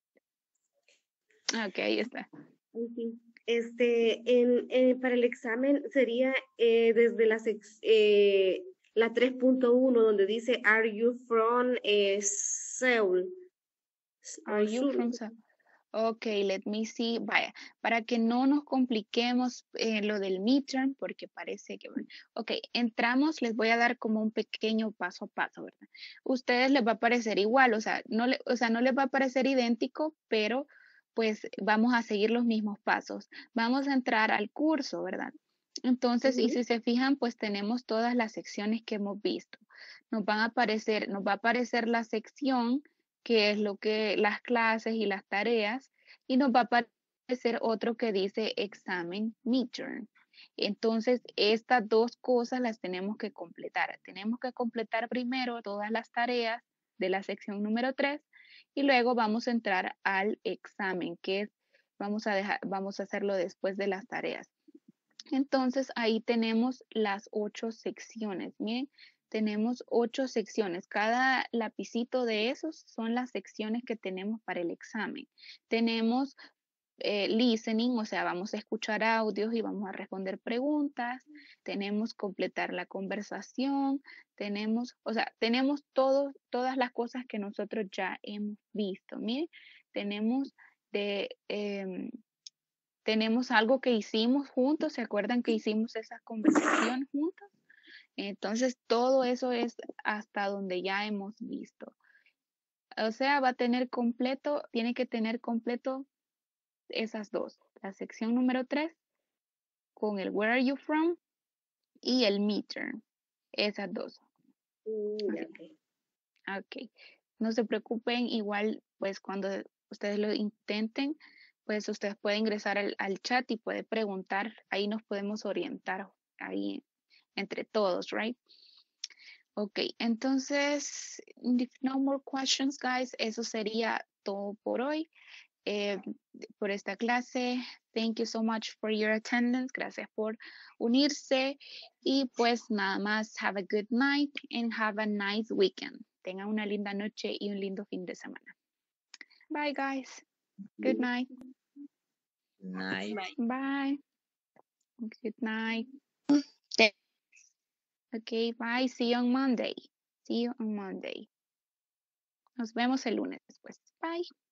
Ok, ahí está. Este, en, en, para el examen sería eh, desde la, sex, eh, la tres punto uno, donde dice, are you from eh, Seoul? Are you from Seoul? Ok, let me see. Vaya, para que no nos compliquemos eh, lo del midterm, porque parece que... Ok, entramos, les voy a dar como un pequeño paso a paso, ¿verdad? Ustedes les va a parecer igual, o sea, no le, o sea, no les va a parecer idéntico, pero pues vamos a seguir los mismos pasos. Vamos a entrar al curso, ¿verdad? Entonces, uh-huh. Y si se fijan, pues tenemos todas las secciones que hemos visto. Nos van a aparecer, nos va a aparecer la sección que es lo que las clases y las tareas, y nos va a aparecer otro que dice examen midterm. Entonces, estas dos cosas las tenemos que completar. Tenemos que completar primero todas las tareas de la sección número tres y luego vamos a entrar al examen, que es, vamos a dejar, vamos a hacerlo después de las tareas. Entonces, ahí tenemos las ocho secciones. Miren, tenemos ocho secciones. Cada lapicito de esos son las secciones que tenemos para el examen. Tenemos eh, listening, o sea, vamos a escuchar audios y vamos a responder preguntas, tenemos completar la conversación, tenemos, o sea, tenemos todo, todas las cosas que nosotros ya hemos visto. Miren, tenemos de, em, tenemos algo que hicimos juntos, ¿se acuerdan que hicimos esa conversación juntos? Entonces, todo eso es hasta donde ya hemos visto. O sea, va a tener completo, tiene que tener completo esas dos. La sección número tres con el Where are you from y el midterm. Esas dos. Mm, ya, Así. ok. Ok. No se preocupen, igual pues cuando ustedes lo intenten, pues ustedes pueden ingresar al, al chat y pueden preguntar. Ahí nos podemos orientar ahí entre todos, right? Ok, entonces, if no more questions, guys, eso sería todo por hoy. Eh, por esta clase. Thank you so much for your attendance. Gracias por unirse. Y pues nada más, have a good night and have a nice weekend. Tengan una linda noche y un lindo fin de semana. Bye, guys. Good night. Night. Bye. Good night. Te- Okay, bye. See you on Monday. See you on Monday. Nos vemos el lunes después. Bye.